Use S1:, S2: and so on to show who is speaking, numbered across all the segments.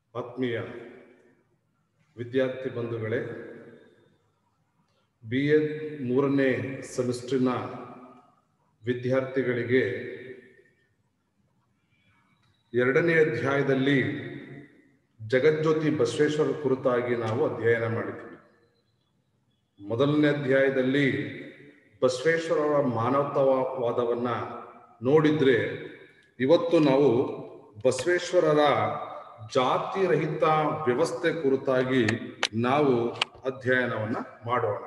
S1: ಆತ್ಮೀಯ ವಿದ್ಯಾರ್ಥಿ ಬಂಧುಗಳೇ, BA 3ನೇ ಸೆಮಿಸ್ಟರ್ನ ವಿದ್ಯಾರ್ಥಿಗಳಿಗೆ 2ನೇ ಅಧ್ಯಾಯದಲ್ಲಿ ಜಗಜ್ಯೋತಿ ಬಸವೇಶ್ವರ ಕುರಿತಾಗಿ ನಾವು ಅಧ್ಯಯನ ಮಾಡಿದ್ದೀವಿ. 1ನೇ ಅಧ್ಯಾಯದಲ್ಲಿ ಬಸವೇಶ್ವರರ ಮಾನವತಾವಾದವನ್ನು ನೋಡಿದ್ರೆ, ಇವತ್ತು ನಾವು ಬಸವೇಶ್ವರರ ಜಾತಿ ರಹಿತ ವ್ಯವಸ್ಥೆ ಕುರಿತಾಗಿ ನಾವು ಅಧ್ಯಯನವನ್ನು ಮಾಡೋಣ.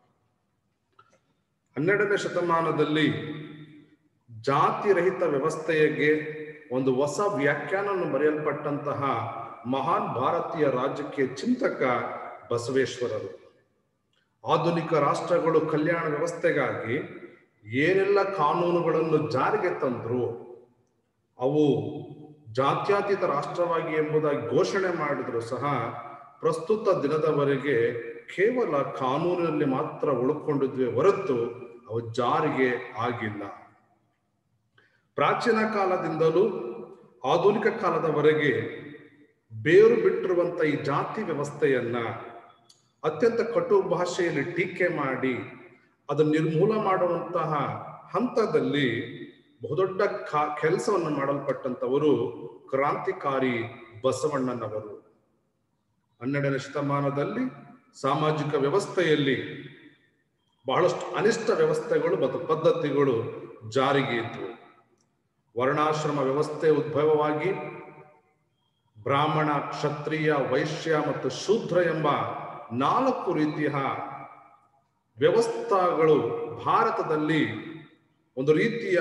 S1: 12ನೇ ಶತಮಾನದಲ್ಲಿ ಜಾತಿ ರಹಿತ ವ್ಯವಸ್ಥೆಗೆ ಒಂದು ಹೊಸ ವ್ಯಾಖ್ಯಾನವನ್ನು ಬರೆಯಲ್ಪಟ್ಟಂತಹ ಮಹಾನ್ ಭಾರತೀಯ ರಾಜಕೀಯ ಚಿಂತಕ ಬಸವೇಶ್ವರರು. ಆಧುನಿಕ ರಾಷ್ಟ್ರಗಳು ಕಲ್ಯಾಣ ವ್ಯವಸ್ಥೆಗಾಗಿ ಏನೆಲ್ಲ ಕಾನೂನುಗಳನ್ನು ಜಾರಿಗೆ ತಂದ್ರು, ಅವು ಜಾತ್ಯತೀತ ರಾಷ್ಟ್ರವಾಗಿ ಎಂಬುದಾಗಿ ಘೋಷಣೆ ಮಾಡಿದ್ರು ಸಹ ಪ್ರಸ್ತುತ ದಿನದವರೆಗೆ ಕೇವಲ ಕಾನೂನಿನಲ್ಲಿ ಮಾತ್ರ ಉಳ್ಕೊಂಡಿದ್ವೆ ಹೊರತು ಅವು ಜಾರಿಗೆ ಆಗಿಲ್ಲ. ಪ್ರಾಚೀನ ಕಾಲದಿಂದಲೂ ಆಧುನಿಕ ಕಾಲದವರೆಗೆ ಬೇರು ಬಿಟ್ಟಿರುವಂತ ಈ ಜಾತಿ ವ್ಯವಸ್ಥೆಯನ್ನ ಅತ್ಯಂತ ಕಟು ಭಾಷೆಯಲ್ಲಿ ಟೀಕೆ ಮಾಡಿ ಅದನ್ನು ನಿರ್ಮೂಲ ಮಾಡುವಂತಹ ಹಂತದಲ್ಲಿ ಬಹುದೊಡ್ಡ ಕೆಲಸವನ್ನು ಮಾಡಲ್ಪಟ್ಟಂತವರು ಕ್ರಾಂತಿಕಾರಿ ಬಸವಣ್ಣನವರು. 12ನೇ ಶತಮಾನದಲ್ಲಿ ಸಾಮಾಜಿಕ ವ್ಯವಸ್ಥೆಯಲ್ಲಿ ಬಹಳಷ್ಟು ಅನಿಷ್ಟ ವ್ಯವಸ್ಥೆಗಳು ಮತ್ತು ಪದ್ಧತಿಗಳು ಜಾರಿಗೆ ಇದ್ವು. ವರ್ಣಾಶ್ರಮ ವ್ಯವಸ್ಥೆ ಉದ್ಭವವಾಗಿ ಬ್ರಾಹ್ಮಣ, ಕ್ಷತ್ರಿಯ, ವೈಶ್ಯ ಮತ್ತು ಶೂದ್ರ ಎಂಬ 4 ರೀತಿಯ ವ್ಯವಸ್ಥೆಗಳು ಭಾರತದಲ್ಲಿ ಒಂದು ರೀತಿಯ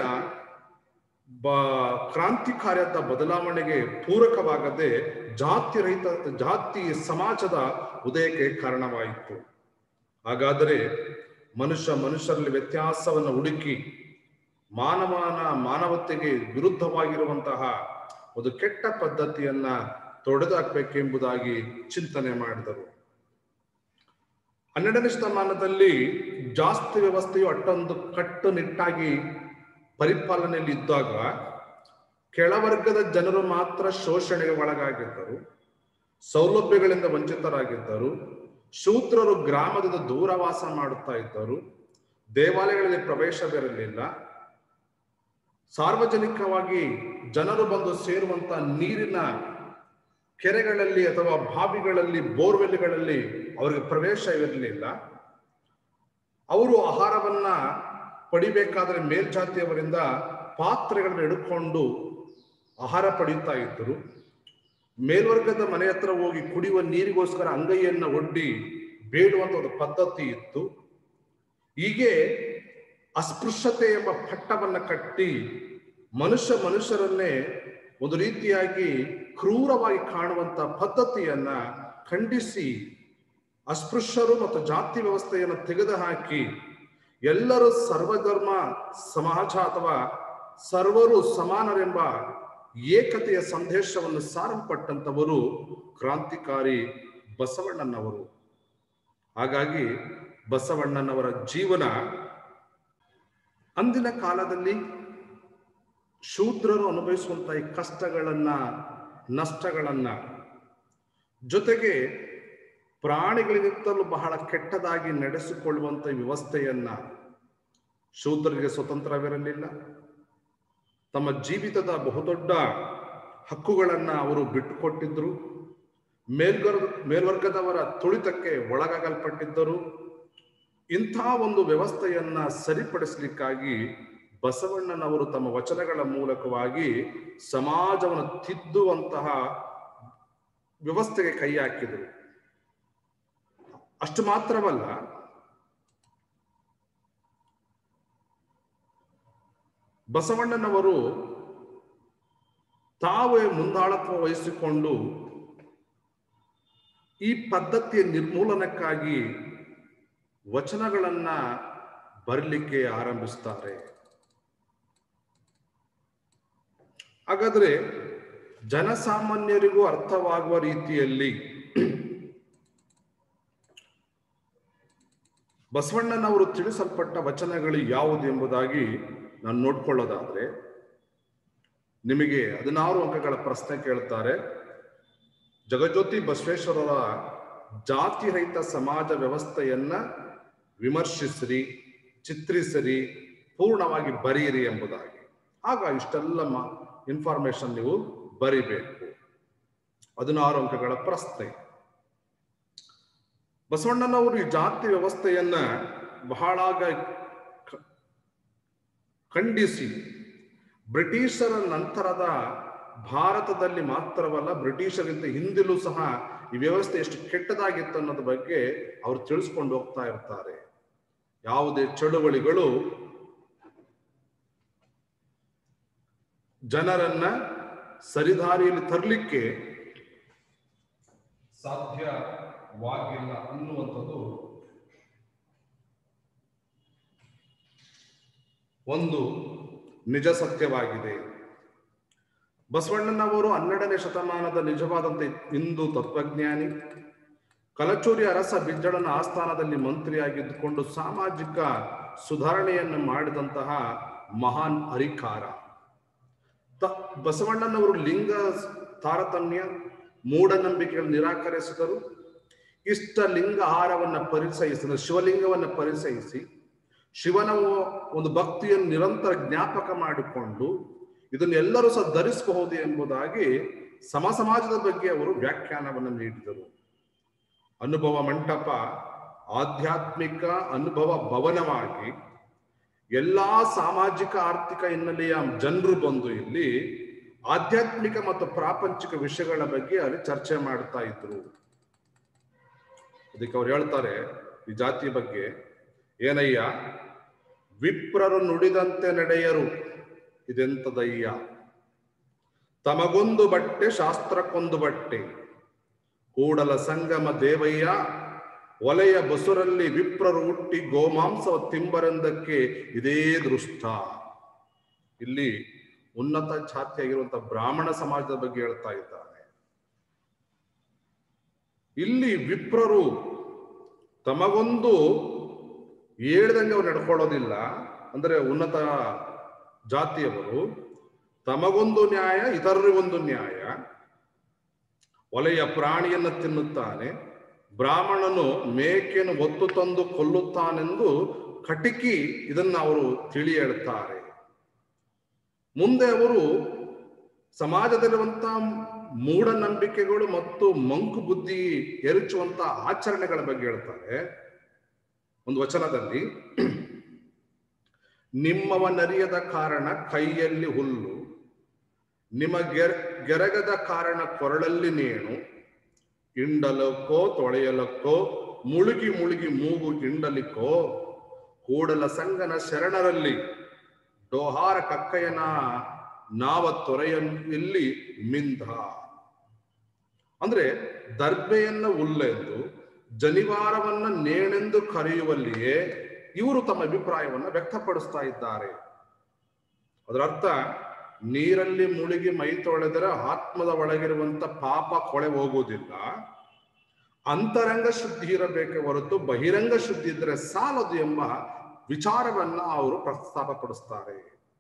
S1: ಕ್ರಾಂತಿಕಾರಿಯಾದ ಬದಲಾವಣೆಗೆ ಪೂರಕವಾಗದೆ ಜಾತಿ ಸಮಾಜದ ಉದಯಕ್ಕೆ ಕಾರಣವಾಯಿತು. ಹಾಗಾದರೆ ಮನುಷ್ಯರಲ್ಲಿ ವ್ಯತ್ಯಾಸವನ್ನು ಹುಡುಕಿ ಮಾನವತೆಗೆ ವಿರುದ್ಧವಾಗಿರುವಂತಹ ಒಂದು ಕೆಟ್ಟ ಪದ್ಧತಿಯನ್ನ ತೊಡೆದುಹಾಕಬೇಕೆಂಬುದಾಗಿ ಚಿಂತನೆ ಮಾಡಿದರು. 12ನೇ ಶತಮಾನದಲ್ಲಿ ಜಾಸ್ತಿ ವ್ಯವಸ್ಥೆಯು ಅಷ್ಟೊಂದು ಕಟ್ಟುನಿಟ್ಟಾಗಿ ಪರಿಪಾಲನೆಯಲ್ಲಿ ಇದ್ದಾಗ ಕೆಳವರ್ಗದ ಜನರು ಮಾತ್ರ ಶೋಷಣೆಗೆ ಒಳಗಾಗಿದ್ದರು, ಸೌಲಭ್ಯಗಳಿಂದ ವಂಚಿತರಾಗಿದ್ದರು. ಶೂದ್ರರು ಗ್ರಾಮದಿಂದ ದೂರವಾಸ ಮಾಡುತ್ತಾ ಇದ್ದರು, ದೇವಾಲಯಗಳಲ್ಲಿ ಪ್ರವೇಶವಿರಲಿಲ್ಲ. ಸಾರ್ವಜನಿಕವಾಗಿ ಜನರು ಬಂದು ಸೇರುವಂತ ನೀರಿನ ಕೆರೆಗಳಲ್ಲಿ ಅಥವಾ ಬಾವಿಗಳಲ್ಲಿ, ಬೋರ್ವೆಲ್ಗಳಲ್ಲಿ ಅವರಿಗೆ ಪ್ರವೇಶವಿರಲಿಲ್ಲ. ಅವರು ಆಹಾರವನ್ನ ಪಡಿಬೇಕಾದ್ರೆ ಮೇಲ್ಜಾತಿಯವರಿಂದ ಪಾತ್ರೆಗಳನ್ನು ಹಿಡ್ಕೊಂಡು ಆಹಾರ ಪಡೆಯುತ್ತಾ ಇದ್ದರು. ಮೇಲ್ವರ್ಗದ ಮನೆ ಹತ್ರ ಹೋಗಿ ಕುಡಿಯುವ ನೀರಿಗೋಸ್ಕರ ಅಂಗೈಯನ್ನ ಒಡ್ಡಿ ಬೇಡುವಂತ ಒಂದು ಪದ್ಧತಿ ಇತ್ತು. ಹೀಗೆ ಅಸ್ಪೃಶ್ಯತೆ ಎಂಬ ಪಟ್ಟವನ್ನ ಕಟ್ಟಿ ಮನುಷ್ಯರನ್ನೇ ಒಂದು ರೀತಿಯಾಗಿ ಕ್ರೂರವಾಗಿ ಕಾಣುವಂತ ಪದ್ಧತಿಯನ್ನ ಖಂಡಿಸಿ ಅಸ್ಪೃಶ್ಯರು ಮತ್ತು ಜಾತಿ ವ್ಯವಸ್ಥೆಯನ್ನು ತೆಗೆದುಹಾಕಿ ಎಲ್ಲರೂ ಸರ್ವಧರ್ಮ ಸಮಾಜ ಅಥವಾ ಸರ್ವರು ಸಮಾನರೆಂಬ ಏಕತೆಯ ಸಂದೇಶವನ್ನು ಸಾರಲ್ಪಟ್ಟಂತವರು ಕ್ರಾಂತಿಕಾರಿ ಬಸವಣ್ಣನವರು. ಹಾಗಾಗಿ ಬಸವಣ್ಣನವರ ಜೀವನ ಅಂದಿನ ಕಾಲದಲ್ಲಿ ಶೂದ್ರರು ಅನುಭವಿಸುವಂತಹ ಈ ಕಷ್ಟಗಳನ್ನ, ನಷ್ಟಗಳನ್ನ, ಜೊತೆಗೆ ಪ್ರಾಣಿಗಳಿಗಿಂತಲೂ ಬಹಳ ಕೆಟ್ಟದಾಗಿ ನಡೆಸಿಕೊಳ್ಳುವಂತ ವ್ಯವಸ್ಥೆಯನ್ನ, ಶೂದ್ರರಿಗೆ ಸ್ವತಂತ್ರವಿರಲಿಲ್ಲ. ತಮ್ಮ ಜೀವಿತದ ಬಹುದೊಡ್ಡ ಹಕ್ಕುಗಳನ್ನ ಅವರು ಬಿಟ್ಟುಕೊಟ್ಟಿದ್ರು. ಮೇಲ್ವರ್ಗದವರ ತುಳಿತಕ್ಕೆ ಒಳಗಾಗಲ್ಪಟ್ಟಿದ್ದರು. ಇಂಥ ಒಂದು ವ್ಯವಸ್ಥೆಯನ್ನ ಸರಿಪಡಿಸಲಿಕ್ಕಾಗಿ ಬಸವಣ್ಣನವರು ತಮ್ಮ ವಚನಗಳ ಮೂಲಕವಾಗಿ ಸಮಾಜವನ್ನು ತಿದ್ದುವಂತಹ ವ್ಯವಸ್ಥೆಗೆ ಕೈ ಹಾಕಿದರು. ಅಷ್ಟು ಮಾತ್ರವಲ್ಲ, ಬಸವಣ್ಣನವರು ತಾವೇ ಮುಂದಾಳತ್ವ ವಹಿಸಿಕೊಂಡು ಈ ಪದ್ಧತಿಯ ನಿರ್ಮೂಲನಕ್ಕಾಗಿ ವಚನಗಳನ್ನ ಬರಲಿಕ್ಕೆ ಆರಂಭಿಸ್ತಾರೆ. ಹಾಗಾದ್ರೆ ಜನಸಾಮಾನ್ಯರಿಗೂ ಅರ್ಥವಾಗುವ ರೀತಿಯಲ್ಲಿ ಬಸವಣ್ಣನವರು ತಿಳಿಸಲ್ಪಟ್ಟ ವಚನಗಳು ಯಾವುದು ಎಂಬುದಾಗಿ ನಾನು ನೋಡ್ಕೊಳ್ಳೋದಾದ್ರೆ, ನಿಮಗೆ 16 ಅಂಕಗಳ ಪ್ರಶ್ನೆ ಕೇಳ್ತಾರೆ. ಜಗಜ್ಯೋತಿ ಬಸವೇಶ್ವರರ ಜಾತಿರಹಿತ ಸಮಾಜ ವ್ಯವಸ್ಥೆಯನ್ನ ವಿಮರ್ಶಿಸಿರಿ, ಚಿತ್ರಿಸಿರಿ, ಪೂರ್ಣವಾಗಿ ಬರೆಯಿರಿ ಎಂಬುದಾಗಿ. ಆಗ ಇಷ್ಟೆಲ್ಲ ಇನ್ಫಾರ್ಮೇಶನ್ ನೀವು ಬರಿಬೇಕು. 16 ಅಂಕಗಳ ಪ್ರಶ್ನೆ. ಬಸವಣ್ಣನವರು ಈ ಜಾತಿ ವ್ಯವಸ್ಥೆಯನ್ನ ಬಹಳ ಖಂಡಿಸಿ ಬ್ರಿಟಿಷರ ನಂತರದ ಭಾರತದಲ್ಲಿ ಮಾತ್ರವಲ್ಲ, ಬ್ರಿಟಿಷರಿಂದ ಹಿಂದಿಲೂ ಸಹ ಈ ವ್ಯವಸ್ಥೆ ಎಷ್ಟು ಕೆಟ್ಟದಾಗಿತ್ತು ಅನ್ನೋದ್ರ ಬಗ್ಗೆ ಅವರು ತಿಳಿಸ್ಕೊಂಡು ಹೋಗ್ತಾ ಇರ್ತಾರೆ. ಯಾವುದೇ ಚಳುವಳಿಗಳು ಜನರನ್ನ ಸರಿದಾರಿಯಲ್ಲಿ ತರಲಿಕ್ಕೆ ಸಾಧ್ಯವಾಗಿಲ್ಲ ಅನ್ನುವಂಥದ್ದು ಒಂದು ನಿಜ ಸತ್ಯವಾಗಿದೆ. ಬಸವಣ್ಣನವರು 12ನೇ ಶತಮಾನದ ನಿಜವಾದಂಥ ಹಿಂದೂ ತತ್ವಜ್ಞಾನಿ, ಕಲಚೂರಿ ಅರಸ ಬಿಜ್ಜಳನ ಆಸ್ಥಾನದಲ್ಲಿ ಮಂತ್ರಿಯಾಗಿದ್ದುಕೊಂಡು ಸಾಮಾಜಿಕ ಸುಧಾರಣೆಯನ್ನು ಮಾಡಿದಂತಹ ಮಹಾನ್ ಹರಿಕಾರ. ಬಸವಣ್ಣನವರು ಲಿಂಗ ತಾರತಮ್ಯ, ಮೂಢನಂಬಿಕೆಗಳನ್ನು ನಿರಾಕರಿಸಿದರು. ಇಷ್ಟ ಲಿಂಗ ಆಹಾರವನ್ನು ಪರಿಚಯಿಸಿದ ಶಿವಲಿಂಗವನ್ನು ಪರಿಚಯಿಸಿ ಶಿವನ ಒಂದು ಭಕ್ತಿಯನ್ನು ನಿರಂತರ ಜ್ಞಾಪಕ ಮಾಡಿಕೊಂಡು ಇದನ್ನೆಲ್ಲರೂ ಸಹ ಧರಿಸಬಹುದು ಎಂಬುದಾಗಿ ಸಮಾಜದ ಬಗ್ಗೆ ಅವರು ವ್ಯಾಖ್ಯಾನವನ್ನು ನೀಡಿದರು. ಅನುಭವ ಮಂಟಪ ಆಧ್ಯಾತ್ಮಿಕ ಅನುಭವ ಭವನವಾಗಿ ಎಲ್ಲಾ ಸಾಮಾಜಿಕ ಆರ್ಥಿಕ ಹಿನ್ನೆಲೆಯ ಜನರು ಬಂದು ಇಲ್ಲಿ ಆಧ್ಯಾತ್ಮಿಕ ಮತ್ತು ಪ್ರಾಪಂಚಿಕ ವಿಷಯಗಳ ಬಗ್ಗೆ ಅಲ್ಲಿ ಚರ್ಚೆ ಮಾಡ್ತಾ ಇದ್ರು. ಅದಕ್ಕೆ ಅವ್ರು ಹೇಳ್ತಾರೆ ಈ ಜಾತಿ ಬಗ್ಗೆ, ಏನಯ್ಯ ವಿಪ್ರರು ನುಡಿದಂತೆ ನಡೆಯರು, ಇದೆಂತದಯ್ಯ, ತಮಗೊಂದು ಬಟ್ಟೆ ಶಾಸ್ತ್ರಕ್ಕೊಂದು ಬಟ್ಟೆ, ಕೂಡಲ ಸಂಗಮ ದೇವಯ್ಯ, ಒಲೆಯ ಬಸುರಲ್ಲಿ ವಿಪ್ರರು ಹುಟ್ಟಿ ಗೋಮಾಂಸವ ತಿಂಬರೆಂದಕ್ಕೆ ಇದೇ ದೃಷ್ಟ. ಇಲ್ಲಿ ಉನ್ನತ ಜಾತಿಯಾಗಿರುವಂತಹ ಬ್ರಾಹ್ಮಣ ಸಮಾಜದ ಬಗ್ಗೆ ಹೇಳ್ತಾ ಇದ್ದಾನೆ. ಇಲ್ಲಿ ವಿಪ್ರರು ತಮಗೊಂದು ಹೇಳ್ದಂಗೆ ಅವ್ರು ನಡ್ಕೊಳ್ಳೋದಿಲ್ಲ. ಅಂದ್ರೆ ಉನ್ನತ ಜಾತಿಯವರು ತಮಗೊಂದು ನ್ಯಾಯ, ಇತರರಿಗೊಂದು ನ್ಯಾಯ. ಒಲೆಯ ಪ್ರಾಣಿಯನ್ನು ತಿನ್ನುತ್ತಾನೆ, ಬ್ರಾಹ್ಮಣನು ಮೇಕೆಯನ್ನು ಒತ್ತು ತಂದು ಕೊಲ್ಲುತ್ತಾನೆಂದು ಕಟಿಕಿ ಇದನ್ನ ಅವರು ತಿಳಿ ಹೇಳ್ತಾರೆ. ಮುಂದೆ ಅವರು ಸಮಾಜದಲ್ಲಿರುವಂತಹ ಮೂಢನಂಬಿಕೆಗಳು ಮತ್ತು ಮಂಕು ಬುದ್ಧಿ ಎರಚುವಂತ ಆಚರಣೆಗಳ ಬಗ್ಗೆ ಹೇಳ್ತಾರೆ. ಒಂದು ವಚನದಲ್ಲಿ, ನಿಮ್ಮವನರಿಯದ ಕಾರಣ ಕೈಯಲ್ಲಿ ಹುಲ್ಲು, ನಿಮ್ಮ ಗೆರಗದ ಕಾರಣ ಕೊರಳಲ್ಲಿ ನೇಣು, ಇಂಡಲಕ್ಕೋ ತೊಳೆಯಲಕ್ಕೋ ಮುಳುಗಿ ಮುಳುಗಿ ಮೂಗು ಇಂಡಲಿಕ್ಕೋ, ಕೂಡಲ ಸಂಗನ ಶರಣರಲ್ಲಿ ಡೋಹಾರ ಕಕ್ಕಯ್ಯನ ನಾವ ತೊರೆಯಲ್ಲಿ ಮಿಂಧ. ಅಂದ್ರೆ ದರ್ಬೆಯನ್ನ ಹುಲ್ಲೆಂದು ಜನಿವಾರವನ್ನ ನೇಣೆಂದು ಕರೆಯುವಲ್ಲಿಯೇ ಇವರು ತಮ್ಮ ಅಭಿಪ್ರಾಯವನ್ನ ವ್ಯಕ್ತಪಡಿಸ್ತಾ ಇದ್ದಾರೆ. ಅದರ ಅರ್ಥ, ನೀರಲ್ಲಿ ಮುಳುಗಿ ಮೈ ತೊಳೆದರೆ ಆತ್ಮದ ಒಳಗಿರುವಂತ ಪಾಪ ಕೊಳೆ ಹೋಗುವುದಿಲ್ಲ, ಅಂತರಂಗ ಶುದ್ಧಿ ಇರಬೇಕೆ ಹೊರತು ಬಹಿರಂಗ ಶುದ್ಧಿ ಇದ್ರೆ ಸಾಲದು ಎಂಬ ವಿಚಾರವನ್ನ ಅವರು ಪ್ರಸ್ತಾಪಪಡಿಸ್ತಾರೆ.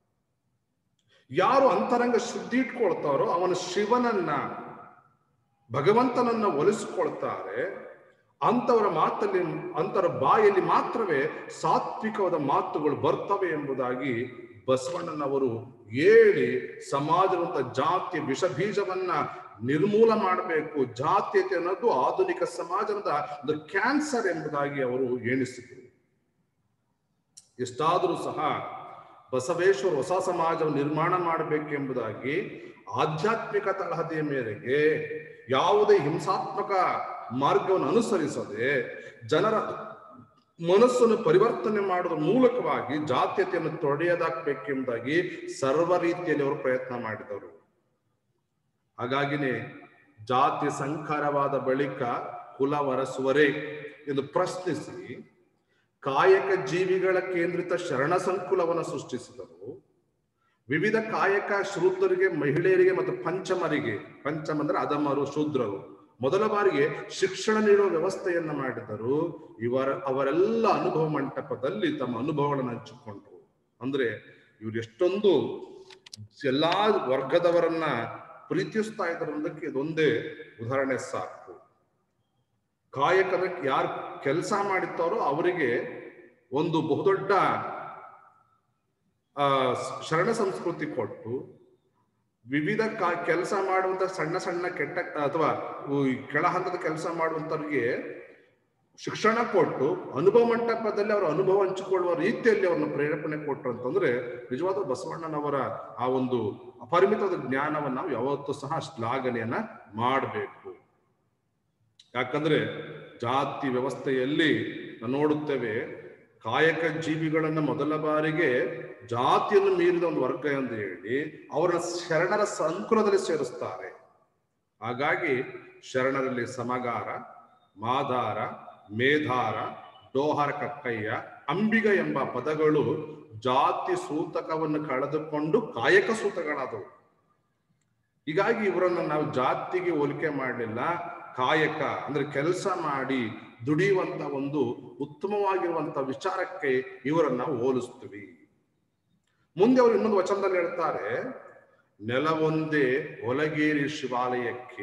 S1: ಯಾರು ಅಂತರಂಗ ಶುದ್ಧಿ ಇಟ್ಕೊಳ್ತಾರೋ ಅವನು ಶಿವನನ್ನ, ಭಗವಂತನನ್ನ ಒಲಿಸಿಕೊಳ್ತಾರೆ. ಅಂತವರ ಮಾತಲ್ಲಿ, ಅಂತರ ಬಾಯಲ್ಲಿ ಮಾತ್ರವೇ ಸಾತ್ವಿಕವಾದ ಮಾತುಗಳು ಬರ್ತವೆ ಎಂಬುದಾಗಿ ಬಸವಣ್ಣನವರು ಹೇಳಿ ಸಮಾಜವಂತ ಜಾತಿಯ ವಿಷ ಬೀಜವನ್ನ ನಿರ್ಮೂಲ ಮಾಡಬೇಕು. ಜಾತೀಯತೆ ಅನ್ನೋದು ಆಧುನಿಕ ಸಮಾಜದ ಒಂದು ಕ್ಯಾನ್ಸರ್ ಎಂಬುದಾಗಿ ಅವರು ಎಣಿಸಿದರು. ಎಷ್ಟಾದರೂ ಸಹ ಬಸವೇಶ್ವರ ಹೊಸ ಸಮಾಜವನ್ನು ನಿರ್ಮಾಣ ಮಾಡಬೇಕೆಂಬುದಾಗಿ ಆಧ್ಯಾತ್ಮಿಕ ತಳಹದಿಯ ಮೇರೆಗೆ ಯಾವುದೇ ಹಿಂಸಾತ್ಮಕ ಮಾರ್ಗವನ್ನು ಅನುಸರಿಸದೆ ಜನರ ಮನಸ್ಸನ್ನು ಪರಿವರ್ತನೆ ಮಾಡುವ ಮೂಲಕವಾಗಿ ಜಾತೀಯತೆಯನ್ನು ತೊಡೆಯದಾಗಬೇಕೆಂಬುದಾಗಿ ಸರ್ವ ರೀತಿಯಲ್ಲಿ ಅವರು ಪ್ರಯತ್ನ ಮಾಡಿದರು. ಹಾಗಾಗಿನೇ ಜಾತಿ ಸಂಕರವಾದ ಬಳಿಕ ಕುಲ ವರಸುವರೇ ಎಂದು ಪ್ರಶ್ನಿಸಿ ಕಾಯಕ ಜೀವಿಗಳ ಕೇಂದ್ರಿತ ಶರಣ ಸಂಕುಲವನ್ನು ಸೃಷ್ಟಿಸಿದರು. ವಿವಿಧ ಕಾಯಕ ಶೂದ್ರರಿಗೆ, ಮಹಿಳೆಯರಿಗೆ ಮತ್ತು ಪಂಚಮರಿಗೆ, ಪಂಚಮ ಅಂದ್ರೆ ಅಧಮರು, ಶೂದ್ರರು, ಮೊದಲ ಬಾರಿಗೆ ಶಿಕ್ಷಣ ನೀಡುವ ವ್ಯವಸ್ಥೆಯನ್ನ ಮಾಡಿದರು. ಅವರೆಲ್ಲ ಅನುಭವ ಮಂಟಪದಲ್ಲಿ ತಮ್ಮ ಅನುಭವಗಳನ್ನು ಹಂಚಿಕೊಂಡ್ರು. ಅಂದ್ರೆ ಇವರು ಎಷ್ಟೊಂದು ಎಲ್ಲಾ ವರ್ಗದವರನ್ನ ಪ್ರೀತಿಸ್ತಾ ಇದ್ದಾರೆ ಅನ್ನೋದಕ್ಕೆ ಇದೊಂದೇ ಉದಾಹರಣೆ ಸಾಕು. ಕಾಯಕದ ಯಾರು ಕೆಲಸ ಮಾಡಿರ್ತಾರೋ ಅವರಿಗೆ ಒಂದು ಬಹುದೊಡ್ಡ ಶರಣ ಸಂಸ್ಕೃತಿ ಕೊಟ್ಟು, ವಿವಿಧ ಕೆಲಸ ಮಾಡುವಂತ ಸಣ್ಣ ಸಣ್ಣ ಕೆಟ್ಟ ಅಥವಾ ಕೆಳ ಹಂತದ ಕೆಲಸ ಮಾಡುವಂತವ್ರಿಗೆ ಶಿಕ್ಷಣ ಕೊಟ್ಟು ಅನುಭವ ಮಂಟಪದಲ್ಲಿ ಅವರ ಅನುಭವ ಹಂಚಿಕೊಳ್ಳುವ ರೀತಿಯಲ್ಲಿ ಅವ್ರನ್ನ ಪ್ರೇರೇಪಣೆ ಕೊಟ್ಟರು ಅಂತಂದ್ರೆ ನಿಜವಾದ ಬಸವಣ್ಣನವರ ಆ ಒಂದು ಅಪರಿಮಿತವಾದ ಜ್ಞಾನವನ್ನು ನಾವು ಯಾವತ್ತೂ ಸಹ ಶ್ಲಾಘನೆಯನ್ನ ಮಾಡಬೇಕು. ಯಾಕಂದ್ರೆ ಜಾತಿ ವ್ಯವಸ್ಥೆಯಲ್ಲಿ ನಾವು ನೋಡುತ್ತೇವೆ, ಕಾಯಕ ಜೀವಿಗಳನ್ನ ಮೊದಲ ಬಾರಿಗೆ ಜಾತಿಯನ್ನು ಮೀರಿದ ಒಂದು ವರ್ಗ ಎಂದು ಹೇಳಿ ಅವರನ್ನ ಶರಣರ ಸಂಕುಲದಲ್ಲಿ ಸೇರಿಸ್ತಾರೆ. ಹಾಗಾಗಿ ಶರಣರಲ್ಲಿ ಸಮಗಾರ, ಮಾದಾರ, ಮೇಧಾರ, ಡೋಹಾರ ಕಕ್ಕಯ್ಯ, ಅಂಬಿಗ ಎಂಬ ಪದಗಳು ಜಾತಿ ಸೂತಕವನ್ನು ಕಳೆದುಕೊಂಡು ಕಾಯಕ ಸೂತಕಗಳಾದವು. ಹೀಗಾಗಿ ಇವರನ್ನ ನಾವು ಜಾತಿಗೆ ಹೋಲಿಕೆ ಮಾಡಲಿಲ್ಲ, ಕಾಯಕ ಅಂದ್ರೆ ಕೆಲಸ ಮಾಡಿ ದುಡಿಯುವಂತ ಒಂದು ಉತ್ತಮವಾಗಿರುವಂತ ವಿಚಾರಕ್ಕೆ ಇವರನ್ನ ಹೋಲಿಸ್ತೀವಿ. ಮುಂದೆ ಅವರು ಇನ್ನೊಂದು ವಚನದಲ್ಲಿ ಹೇಳ್ತಾರೆ, ನೆಲವೊಂದೇ ಒಲಗೇರಿ ಶಿವಾಲಯಕ್ಕೆ,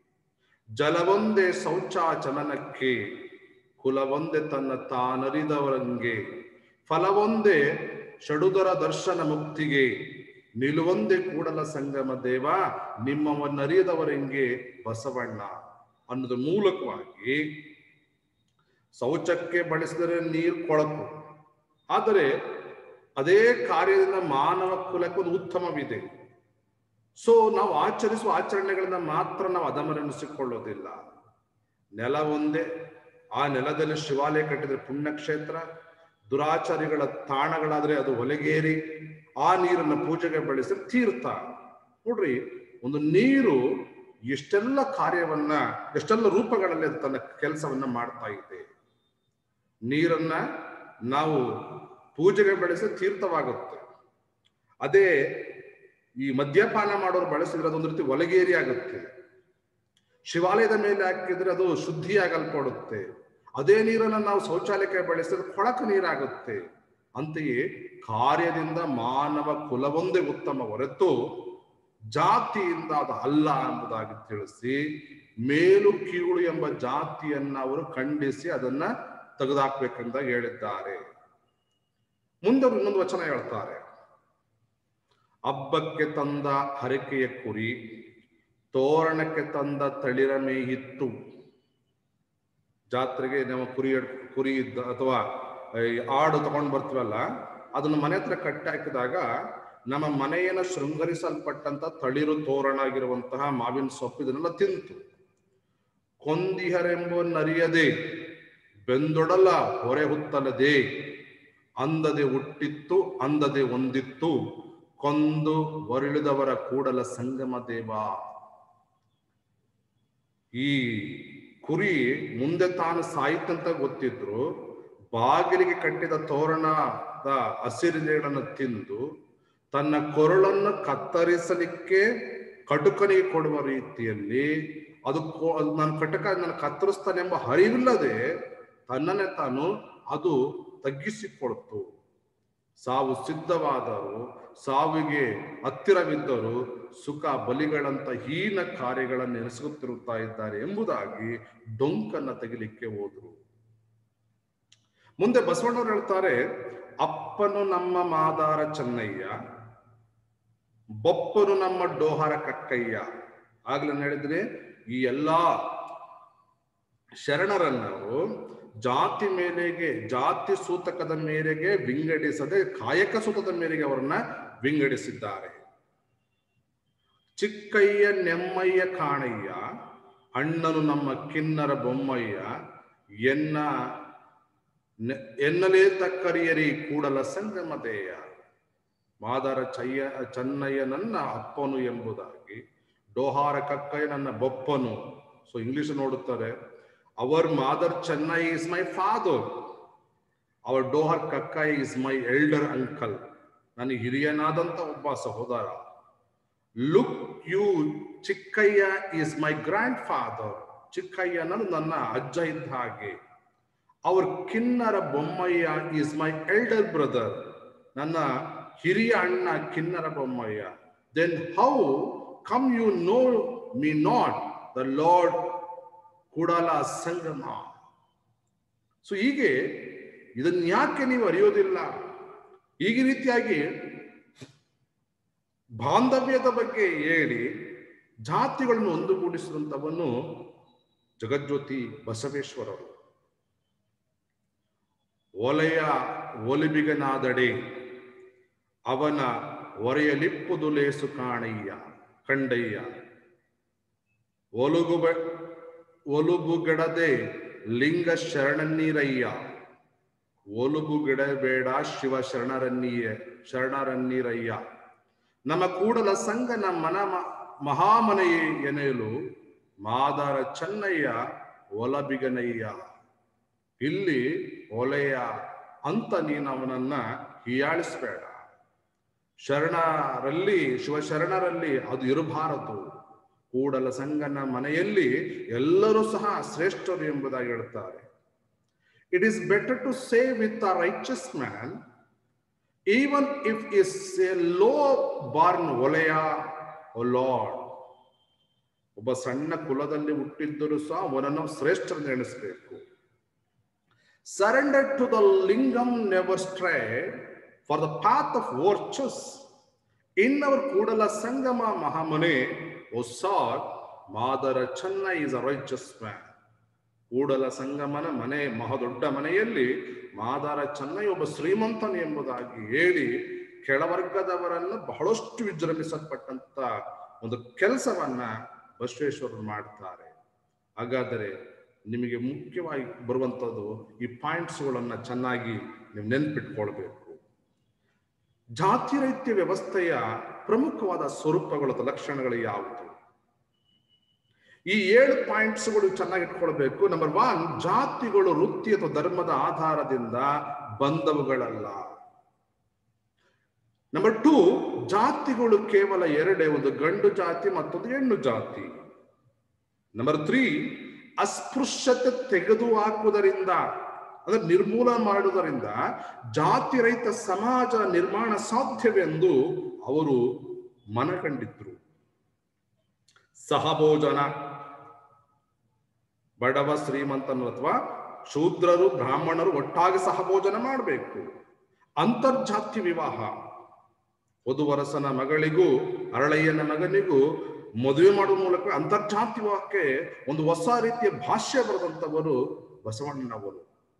S1: ಜಲವೊಂದೇ ಶೌಚಾಚಲನಕ್ಕೆ, ಕುಲವೊಂದೇ ತನ್ನ ತಾನರಿದವರಂಗೆ, ಫಲವೊಂದೇ ಷಡುದರ ದರ್ಶನ ಮುಕ್ತಿಗೆ, ನಿಲುವೊಂದೇ ಕೂಡಲ ಸಂಗಮ ದೇವ ನಿಮ್ಮವನ್ನರಿಯದವರೆಂಗೆ ಬಸವಣ್ಣ ಅನ್ನೋದ್ರ ಮೂಲಕವಾಗಿ ಶೌಚಕ್ಕೆ ಬಳಸಿದರೆ ನೀರು ಕೊಳಕು, ಆದರೆ ಅದೇ ಕಾರ್ಯದಿಂದ ಮಾನವ ಕುಲಕ್ಕೆ ಒಂದು ಉತ್ತಮವಿದೆ. ಸೊ ನಾವು ಆಚರಿಸುವ ಆಚರಣೆಗಳನ್ನ ಮಾತ್ರ ನಾವು ಅದಮರೆನಿಸಿಕೊಳ್ಳೋದಿಲ್ಲ. ನೆಲ ಒಂದೇ, ಆ ನೆಲದಲ್ಲಿ ಶಿವಾಲಯ ಕಟ್ಟಿದ್ರೆ ಪುಣ್ಯಕ್ಷೇತ್ರ, ದುರಾಚಾರಿಗಳ ತಾಣಗಳಾದ್ರೆ ಅದು ಒಲೆಗೇರಿ, ಆ ನೀರನ್ನು ಪೂಜೆಗೆ ಬಳಸಿದ್ರೆ ತೀರ್ಥ. ನೋಡ್ರಿ, ಒಂದು ನೀರು ಎಷ್ಟೆಲ್ಲ ಕಾರ್ಯವನ್ನ, ಎಷ್ಟೆಲ್ಲ ರೂಪಗಳಲ್ಲಿ ತನ್ನ ಕೆಲಸವನ್ನ ಮಾಡ್ತಾ ಇದೆ. ನೀರನ್ನ ನಾವು ಪೂಜೆಗೆ ಬಳಸಿ ತೀರ್ಥವಾಗುತ್ತೆ. ಅದೇ ಈ ಮದ್ಯಪಾನ ಮಾಡೋರು ಬಳಸಿದ್ರೆ ಅದೊಂದು ರೀತಿ ಒಲಗೇರಿ ಆಗುತ್ತೆ. ಶಿವಾಲಯದ ಮೇಲೆ ಹಾಕಿದ್ರೆ ಅದು ಶುದ್ಧಿಯಾಗಲ್ಪಡುತ್ತೆ. ಅದೇ ನೀರನ್ನ ನಾವು ಶೌಚಾಲಯಕ್ಕೆ ಬಳಸಿದ್ರೆ ಕೊಳಕು ನೀರಾಗುತ್ತೆ. ಅಂತೆಯೇ ಕಾರ್ಯದಿಂದ ಮಾನವ ಕುಲವೊಂದೇ ಉತ್ತಮ ಹೊರತು ಜಾತಿಯಿಂದ ಅದು ಅಲ್ಲ ಎಂಬುದಾಗಿ ತಿಳಿಸಿ, ಮೇಲು ಕೀಳು ಎಂಬ ಜಾತಿಯನ್ನ ಅವರು ಖಂಡಿಸಿ ಅದನ್ನ ತೆಗೆದುಹಾಕ್ಬೇಕೆಂದ ಹೇಳಿದ್ದಾರೆ. ಮುಂದೆ ಅವರು ಇನ್ನೊಂದು ವಚನ ಹೇಳ್ತಾರೆ, ಹಬ್ಬಕ್ಕೆ ತಂದ ಹರಕೆಯ ಕುರಿ, ತೋರಣಕ್ಕೆ ತಂದ ತಳಿರ ಮೇಯಿತ್ತು. ಜಾತ್ರೆಗೆ ನಾವು ಕುರಿ ಅಥವಾ ಆಡು ತಗೊಂಡು ಬರ್ತೀವಲ್ಲ, ಅದನ್ನು ಮನೆ ಹತ್ರ ಕಟ್ಟಿ ಹಾಕಿದಾಗ ನಮ್ಮ ಮನೆಯನ್ನು ಶೃಂಗರಿಸಲ್ಪಟ್ಟಂತ ತಳಿರು ತೋರಣ ಆಗಿರುವಂತಹ ಮಾವಿನ ಸೊಪ್ಪು ಇದನ್ನೆಲ್ಲ ತಿಂತು. ಕೊಂದಿಹರೆಂಬನ್ನರಿಯದೆ ಬೆಂದೊಡಲ ಹೊರೆ ಹುತ್ತಲದೆ, ಅಂದದೆ ಹುಟ್ಟಿತ್ತು ಅಂದದೆ ಒಂದಿತ್ತು, ಕೊಂದು ಹೊರಳಿದವರ ಕೂಡಲ ಸಂಗಮ ದೇವ. ಈ ಕುರಿ ಮುಂದೆ ತಾನು ಸಾಯಿತಂತ ಗೊತ್ತಿದ್ರು ಬಾಗಿಲಿಗೆ ಕಟ್ಟಿದ ತೋರಣದ ಹಸಿರಿನೆಗಳನ್ನು ತಿಂದು ತನ್ನ ಕೊರಳನ್ನು ಕತ್ತರಿಸಲಿಕ್ಕೆ ಕಟುಕನಿಗೆ ಕೊಡುವ ರೀತಿಯಲ್ಲಿ ಅದು ನನ್ನ ಕತ್ತರಿಸ್ತಾನೆಂಬ ಅರಿವಿಲ್ಲದೆ ತನ್ನನ್ನೇ ತಾನು ಅದು ತಗ್ಗಿಸಿಕೊಡ್ತು. ಸಾವು ಸಿದ್ಧವಾದರು, ಸಾವಿಗೆ ಹತ್ತಿರವಿದ್ದರು, ಸುಖ ಬಲಿಗಳಂತ ಹೀನ ಕಾರ್ಯಗಳನ್ನು ಎಸಗುತ್ತಿರುತ್ತಾ ಇದ್ದಾರೆ ಎಂಬುದಾಗಿ ಡೊಂಕನ್ನ ತೆಗಿಲಿಕ್ಕೆ ಹೋದ್ರು. ಮುಂದೆ ಬಸವಣ್ಣವ್ರು ಹೇಳ್ತಾರೆ, ಅಪ್ಪನು ನಮ್ಮ ಮಾದಾರ ಚೆನ್ನಯ್ಯ, ಬೊಪ್ಪನು ನಮ್ಮ ಡೋಹಾರ ಕಕ್ಕಯ್ಯ. ಆಗ್ಲೇ ಹೇಳಿದ್ರೆ ಈ ಎಲ್ಲಾ ಶರಣರನ್ನು ಜಾತಿ ಮೇಲೆಗೆ, ಜಾತಿ ಸೂತಕದ ಮೇರೆಗೆ ವಿಂಗಡಿಸದೆ ಕಾಯಕ ಸೂತಕದ ಮೇರೆಗೆ ಅವರನ್ನ ವಿಂಗಡಿಸಿದ್ದಾರೆ. ಚಿಕ್ಕಯ್ಯ ನೆಮ್ಮಯ್ಯ ಕಾಣಯ್ಯ, ಅಣ್ಣನು ನಮ್ಮ ಕಿನ್ನರ ಬೊಮ್ಮಯ್ಯ, ಎನ್ನಲೇ ತಕ್ಕರಿಯರಿ ಕೂಡಲ ಸಂಗಮದೇಯ. ಮಾದಾರ ಚೆನ್ನಯ್ಯ ನನ್ನ ಅಪ್ಪನು ಎಂಬುದಾಗಿ, ಡೋಹಾರ ಕಕ್ಕಯ್ಯ ನನ್ನ ಬೊಪ್ಪನು. ಸೊ ಇಂಗ್ಲಿಷ್ ನೋಡುತ್ತಾರೆ, our mother Chennai is my father, our Dohar Kakkayya is my elder uncle, ನನಗೆ ಹಿರಿಯನಾದಂತ ಒಬ್ಬ ಸಹೋದರ. Look you Chikkayya is my grandfather, ಚಿಕ್ಕಯ್ಯನನ್ನು ನನ್ನ ಅಜ್ಜ ಇದ್ದ ಹಾಗೆ. Our Kinnara Bommayya is my elder brother, ನನ್ನ ಹಿರಿಯ ಅಣ್ಣ Kinnara Bommayya. Then how come you know me not the lord Kudala Sangama. So ಹೀಗೆ ಇದನ್ನ ಯಾಕೆ ನೀವು ಅರಿಯೋದಿಲ್ಲ? ಈ ರೀತಿಯಾಗಿ ಬಾಂಧವ್ಯದ ಬಗ್ಗೆ ಹೇಳಿ ಜಾತಿಗಳನ್ನು ಒಂದುಗೂಡಿಸಿದಂಥವನು ಜಗಜ್ಯೋತಿ ಬಸವೇಶ್ವರರು. ಒಲೆಯ ಒಲಿಬಿಗನಾದಡೆ ಅವನ ಒರೆಯಲಿಪ್ಪುದು ಲೇಸು ಕಂಡಯ್ಯ. ಒಲುಬುಗೆಡದೆ ಲಿಂಗ ಶರಣನ್ನೀರಯ್ಯ. ಒಲುಬುಗೆಡಬೇಡ ಶಿವ ಶರಣರನ್ನೀರಯ್ಯ. ನಮ್ಮ ಕೂಡಲ ಸಂಗನ ಮಹಾಮನೆಯೇ ಎನೆಯಲು ಮಾದಾರ ಚೆನ್ನಯ್ಯ ಒಲಬಿಗನಯ್ಯ. ಇಲ್ಲಿ ಒಲೆಯ ಅಂತ ನೀನು ಅವನನ್ನ ಹೀಯಾಳಿಸಬೇಡ. ಶರಣರಲ್ಲಿ ಶಿವಶರಣರಲ್ಲಿ ಅದು ಇರಬಾರದು. ಕೂಡಲ ಸಂಗನ ಮನೆಯಲ್ಲಿ ಎಲ್ಲರೂ ಸಹ ಶ್ರೇಷ್ಠರು ಎಂಬುದಾಗಿ ಹೇಳ್ತಾರೆ. It is better to say with a richest man even if is a low born ಒಲೆಯ ಓ ಲಾರ್ಡ್. ಒಬ್ಬ ಸಣ್ಣ ಕುಲದಲ್ಲಿ ಹುಟ್ಟಿದ್ದರೂ ಸಹ ಅವನನ್ನು ಶ್ರೇಷ್ಠರನ್ನು ಎಣಿಸಬೇಕು. Surrender to the lingam, never stray for the path of virtues. In our Kudala Sangama Mahamane, O Sar, Madara Channa is a righteous man. Kudala Sangamana Mane, Mahadodda Manayelli, Madara Channa ಒಬ್ಬ ಶ್ರೀಮಂತನು ಎಂಬುದಾಗಿ ಹೇಳಿ ಕೆಳವರ್ಗದವರನ್ನು ಬಹಳಷ್ಟು ವಿಜೃಂಭಿಸಲ್ಪಟ್ಟಂತ ಒಂದು ಕೆಲಸವನ್ನ ಬಸವೇಶ್ವರರು ಮಾಡ್ತಾರೆ. ಹಾಗಾದರೆ ನಿಮಗೆ ಮುಖ್ಯವಾಗಿ ಬರುವಂಥದ್ದು ಈ ಪಾಯಿಂಟ್ಸ್ಗಳನ್ನು ಚೆನ್ನಾಗಿ ನೀವು ನೆನ್ಪಿಟ್ಕೊಳ್ಬೇಕು. ಜಾತಿರಹಿತ ವ್ಯವಸ್ಥೆಯ ಪ್ರಮುಖವಾದ ಸ್ವರೂಪಗಳು ಅಥವಾ ಲಕ್ಷಣಗಳು ಯಾವುದು? ಈ 7 ಪಾಯಿಂಟ್ಸ್ಗಳು ಚೆನ್ನಾಗಿ ಇಟ್ಕೊಳ್ಬೇಕು. ನಂಬರ್ 1, ಜಾತಿಗಳು ವೃತ್ತಿ ಅಥವಾ ಧರ್ಮದ ಆಧಾರದಿಂದ ಬಂದವುಗಳಲ್ಲ. ನಂಬರ್ 2, ಜಾತಿಗಳು ಕೇವಲ 2, ಒಂದು ಗಂಡು ಜಾತಿ ಮತ್ತೊಂದು ಹೆಣ್ಣು ಜಾತಿ. ನಂಬರ್ 3, ಅಸ್ಪೃಶ್ಯತೆ ತೆಗೆದು ಹಾಕುವುದರಿಂದ ಅಂದ್ರೆ ನಿರ್ಮೂಲನೆ ಮಾಡುವುದರಿಂದ ಜಾತಿ ರಹಿತ ಸಮಾಜ ನಿರ್ಮಾಣ ಸಾಧ್ಯವೆಂದು ಅವರು ಮನಗಂಡಿದ್ರು. ಸಹಭೋಜನ, ಬಡವ ಶ್ರೀಮಂತನು ಅಥವಾ ಶೂದ್ರರು ಬ್ರಾಹ್ಮಣರು ಒಟ್ಟಾಗಿ ಸಹಭೋಜನ ಮಾಡಬೇಕು. ಅಂತರ್ಜಾತಿ ವಿವಾಹ, ವಧುವರಸನ ಮಗಳಿಗೂ ಅರಳಯ್ಯನ ಮಗನಿಗೂ ಮದುವೆ ಮಾಡುವ ಮೂಲಕ ಅಂತರ್ಜಾತಿ ವಿವಾಹಕ್ಕೆ ಒಂದು ಹೊಸ ರೀತಿಯ ಭಾಷ್ಯ ಬರೆದಂಥವರು ಬಸವಣ್ಣನವರು.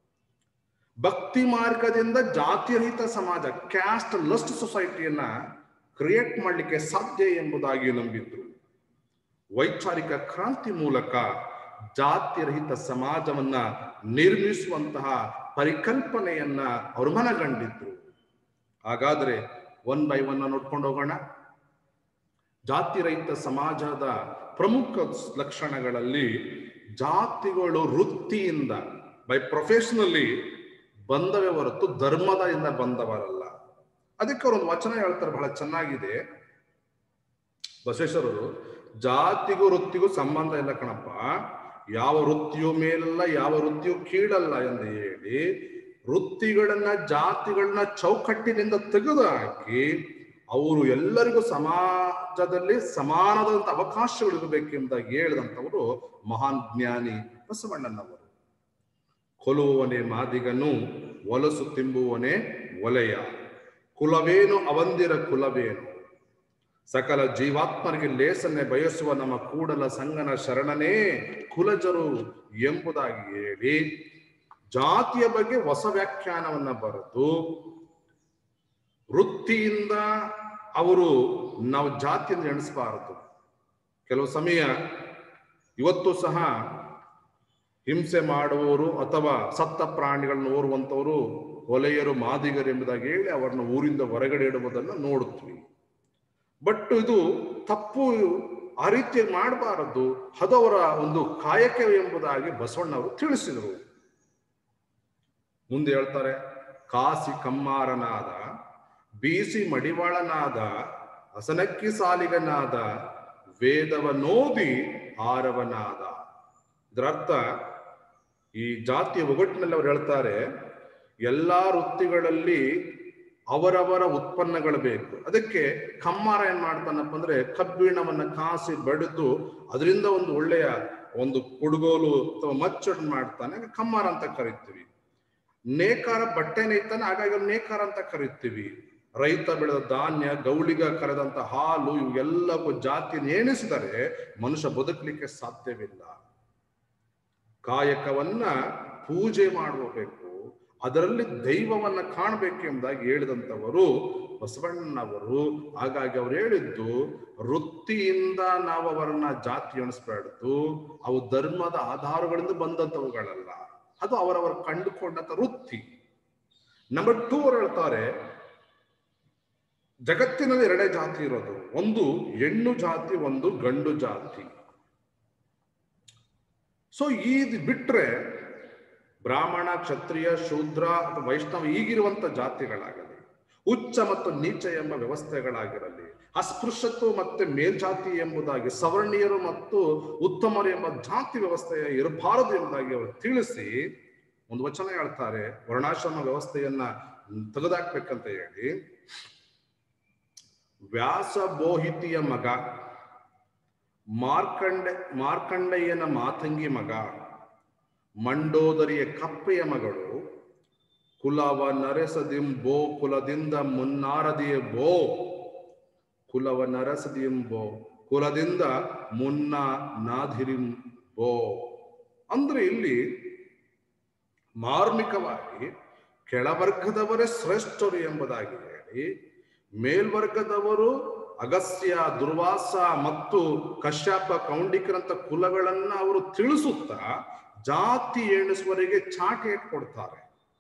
S1: ಭಕ್ತಿ ಮಾರ್ಗದಿಂದ ಜಾತಿರಹಿತ ಸಮಾಜ, ಕ್ಯಾಸ್ಟ್ ಲಸ್ಟ್ ಸೊಸೈಟಿಯನ್ನ ಕ್ರಿಯೇಟ್ ಮಾಡಲಿಕ್ಕೆ ಸಾಧ್ಯ ಎಂಬುದಾಗಿ ನಂಬಿದ್ರು. ವೈಚಾರಿಕ ಕ್ರಾಂತಿ ಮೂಲಕ ಜಾತಿರಹಿತ ಸಮಾಜವನ್ನ ನಿರ್ಮಿಸುವಂತಹ ಪರಿಕಲ್ಪನೆಯನ್ನ ಅವರು ಮನಗಂಡಿದ್ರು. ಹಾಗಾದ್ರೆ 1 by 1 ನೋಡ್ಕೊಂಡು ಹೋಗೋಣ. ಜಾತಿರಹಿತ ಸಮಾಜದ ಪ್ರಮುಖ ಲಕ್ಷಣಗಳಲ್ಲಿ ಜಾತಿಗಳು ವೃತ್ತಿಯಿಂದ ಬೈ ಪ್ರೊಫೆಷನಲಿ ಬಂದವೇ ಹೊರತು ಧರ್ಮದಿಂದ ಬಂದವರಲ್ಲ. ಅದಕ್ಕೆ ಅವರೊಂದು ವಚನ ಹೇಳ್ತಾರೆ, ಬಹಳ ಚೆನ್ನಾಗಿದೆ ಬಸವೇಶ್ವರರು. ಜಾತಿಗೂ ವೃತ್ತಿಗೂ ಸಂಬಂಧ ಇಲ್ಲ ಕಣಪ್ಪ, ಯಾವ ವೃತ್ತಿಯೂ ಮೇಲಲ್ಲ ಯಾವ ವೃತ್ತಿಯೂ ಕೀಳಲ್ಲ ಎಂದು ಹೇಳಿ ವೃತ್ತಿಗಳನ್ನ ಜಾತಿಗಳನ್ನ ಚೌಕಟ್ಟಿನಿಂದ ತೆಗೆದು ಹಾಕಿ ಅವರು ಎಲ್ಲರಿಗೂ ಸಮಾಜದಲ್ಲಿ ಸಮಾನವಾದಂಥ ಅವಕಾಶಗಳಿರಬೇಕೆಂಬುದಾಗಿ ಹೇಳಿದಂಥವರು ಮಹಾನ್ ಜ್ಞಾನಿ ಬಸವಣ್ಣನವರು. ಕೊಲುವವನೇ ಮಾದಿಗನು, ಒಲಸು ತಿಂಬುವನೇ ಒಲೆಯ, ಕುಲವೇನು ಅವಂದಿರ ಕುಲವೇನು, ಸಕಲ ಜೀವಾತ್ಮರಿಗೆ ಲೇಸನ್ನೇ ಬಯಸುವ ನಮ್ಮ ಕೂಡಲ ಸಂಗನ ಶರಣನೇ ಕುಲಜರು ಎಂಬುದಾಗಿ ಹೇಳಿ ಜಾತಿಯ ಬಗ್ಗೆ ಹೊಸ ವ್ಯಾಖ್ಯಾನವನ್ನ ಬರೆದು ವೃತ್ತಿಯಿಂದ ಅವರು ನಾವು ಜಾತಿಯನ್ನು ಎಣಿಸಬಾರದು. ಕೆಲವು ಸಮಯ ಇವತ್ತು ಸಹ ಹಿಂಸೆ ಮಾಡುವವರು ಅಥವಾ ಸತ್ತ ಪ್ರಾಣಿಗಳನ್ನು ಓರುವಂಥವರು ಒಲೆಯರು ಮಾದಿಗರು ಎಂಬುದಾಗಿ ಹೇಳಿ ಅವರನ್ನು ಊರಿಂದ ಹೊರಗಡೆ ಇಡುವುದನ್ನು ನೋಡುತ್ತೀವಿ. ಬಟ್ ಇದು ತಪ್ಪು, ಆ ರೀತಿ ಮಾಡಬಾರದು, ಅದವರ ಒಂದು ಕಾಯಕ ಎಂಬುದಾಗಿ ಬಸವಣ್ಣವರು ತಿಳಿಸಿದರು. ಮುಂದೆ ಹೇಳ್ತಾರೆ, ಕಾಸಿ ಕಮ್ಮಾರನಾದ, ಬೀಸಿ ಮಡಿವಾಳನಾದ, ಹಸನಕ್ಕಿ ಸಾಲಿಗನಾದ, ವೇದವನೋದಿ ಆರವನಾದ. ಇದರ ಅರ್ಥ, ಈ ಜಾತಿಯ ಒಗಟ್ಟಿನಲ್ಲಿ ಅವರು ಹೇಳ್ತಾರೆ, ಎಲ್ಲಾ ವೃತ್ತಿಗಳಲ್ಲಿ ಅವರವರ ಉತ್ಪನ್ನಗಳು ಬೇಕು. ಅದಕ್ಕೆ ಕಮ್ಮಾರ ಏನ್ ಮಾಡ್ತಾನಪ್ಪ ಅಂದ್ರೆ ಕಬ್ಬಿಣವನ್ನ ಕಾಸಿ ಬಡಿದು ಅದರಿಂದ ಒಂದು ಒಳ್ಳೆಯ ಒಂದು ಕುಡುಗೋಲು ಅಥವಾ ಮಚ್ಚನ್ನು ಮಾಡ್ತಾನೆ, ಕಮ್ಮಾರ ಅಂತ ಕರಿತೀವಿ. ನೇಕಾರ ಬಟ್ಟೆ ನೇಯ್ತಾನೆ, ಹಾಗಾಗಿ ನೇಕಾರ ಅಂತ ಕರಿತೀವಿ. ರೈತ ಬೆಳೆದ ಧಾನ್ಯ, ಗೌಳಿಗ ಕರೆದಂತ ಹಾಲು, ಇವೆಲ್ಲವೂ ಜಾತಿ ಎಣಿಸಿದರೆ ಮನುಷ್ಯ ಬದುಕಲಿಕ್ಕೆ ಸಾಧ್ಯವಿಲ್ಲ. ಕಾಯಕವನ್ನ ಪೂಜೆ ಮಾಡಬೇಕು, ಅದರಲ್ಲಿ ದೈವವನ್ನ ಕಾಣಬೇಕು ಎಂಬುದಾಗಿ ಹೇಳಿದಂಥವರು ಬಸವಣ್ಣನವರು. ಹಾಗಾಗಿ ಅವ್ರು ಹೇಳಿದ್ದು, ವೃತ್ತಿಯಿಂದ ನಾವು ಅವರನ್ನ ಜಾತಿ ಎಣಿಸ್ಬಾರ್ದು, ಅವು ಧರ್ಮದ ಆಧಾರಗಳಿಂದ ಬಂದಂಥವುಗಳಲ್ಲ, ಅದು ಅವರವರ ಕಂಡುಕೊಂಡಂತ ವೃತ್ತಿ. ನಂಬರ್ 2 ಅವರು ಹೇಳ್ತಾರೆ, ಜಗತ್ತಿನಲ್ಲಿ 2 ಜಾತಿ ಇರೋದು, ಒಂದು ಹೆಣ್ಣು ಜಾತಿ, ಒಂದು ಗಂಡು ಜಾತಿ. ಸೊ ಇದು ಬಿಟ್ರೆ ಬ್ರಾಹ್ಮಣ, ಕ್ಷತ್ರಿಯ, ಶೂದ್ರ ಅಥವಾ ವೈಷ್ಣವ ಈಗಿರುವಂತ ಜಾತಿಗಳಾಗಲಿ, ಉಚ್ಚ ಮತ್ತು ನೀಚ ಎಂಬ ವ್ಯವಸ್ಥೆಗಳಾಗಿರಲಿ, ಅಸ್ಪೃಶ್ಯತ್ವ ಮತ್ತೆ ಮೇಲ್ಜಾತಿ ಎಂಬುದಾಗಿ, ಸವರ್ಣೀಯರು ಮತ್ತು ಉತ್ತಮರು ಎಂಬ ಜಾತಿ ವ್ಯವಸ್ಥೆ ಇರಬಾರದು ಎಂಬುದಾಗಿ ಅವರು ತಿಳಿಸಿ ಒಂದು ವಚನ ಹೇಳ್ತಾರೆ, ವರ್ಣಾಶ್ರಮ ವ್ಯವಸ್ಥೆಯನ್ನ ತೆಗೆದಾಕ್ಬೇಕಂತ ಹೇಳಿ. ವ್ಯಾಸಬೋಹಿತಿಯ ಮಗ, ಮಾರ್ಕಂಡೆಯನ ಮಾತಂಗಿ ಮಗ, ಮಂಡೋದರಿಯ ಕಪ್ಪೆಯ ಮಗಳು, ಕುಲವ ನರೆಸದಿಂಬೋ ಕುಲದಿಂದ ಮುನ್ನಾರದಿಯ ಬೋ, ಕುಲವ ನರಸದಿಂಬೋ ಕುಲದಿಂದ ಮುನ್ನ ನಾಧಿರಿಂಬೋ. ಅಂದ್ರೆ ಇಲ್ಲಿ ಮಾರ್ಮಿಕವಾಗಿ ಕೆಳವರ್ಗದವರೇ ಶ್ರೇಷ್ಠರು ಎಂಬುದಾಗಿ ಹೇಳಿ, ಮೇಲ್ವರ್ಗದವರು ಅಗಸ್ತ್ಯ, ದುರ್ವಾಸ ಮತ್ತು ಕಶ್ಯಪ, ಕೌಂಡಿಕರಂತ ಕುಲಗಳನ್ನ ಅವರು ತಿಳಿಸುತ್ತಾ ಜಾತಿ ಎಣಿಸುವವರಿಗೆ ಚಾಟಿ ಕೊಡ್ತಾರೆ.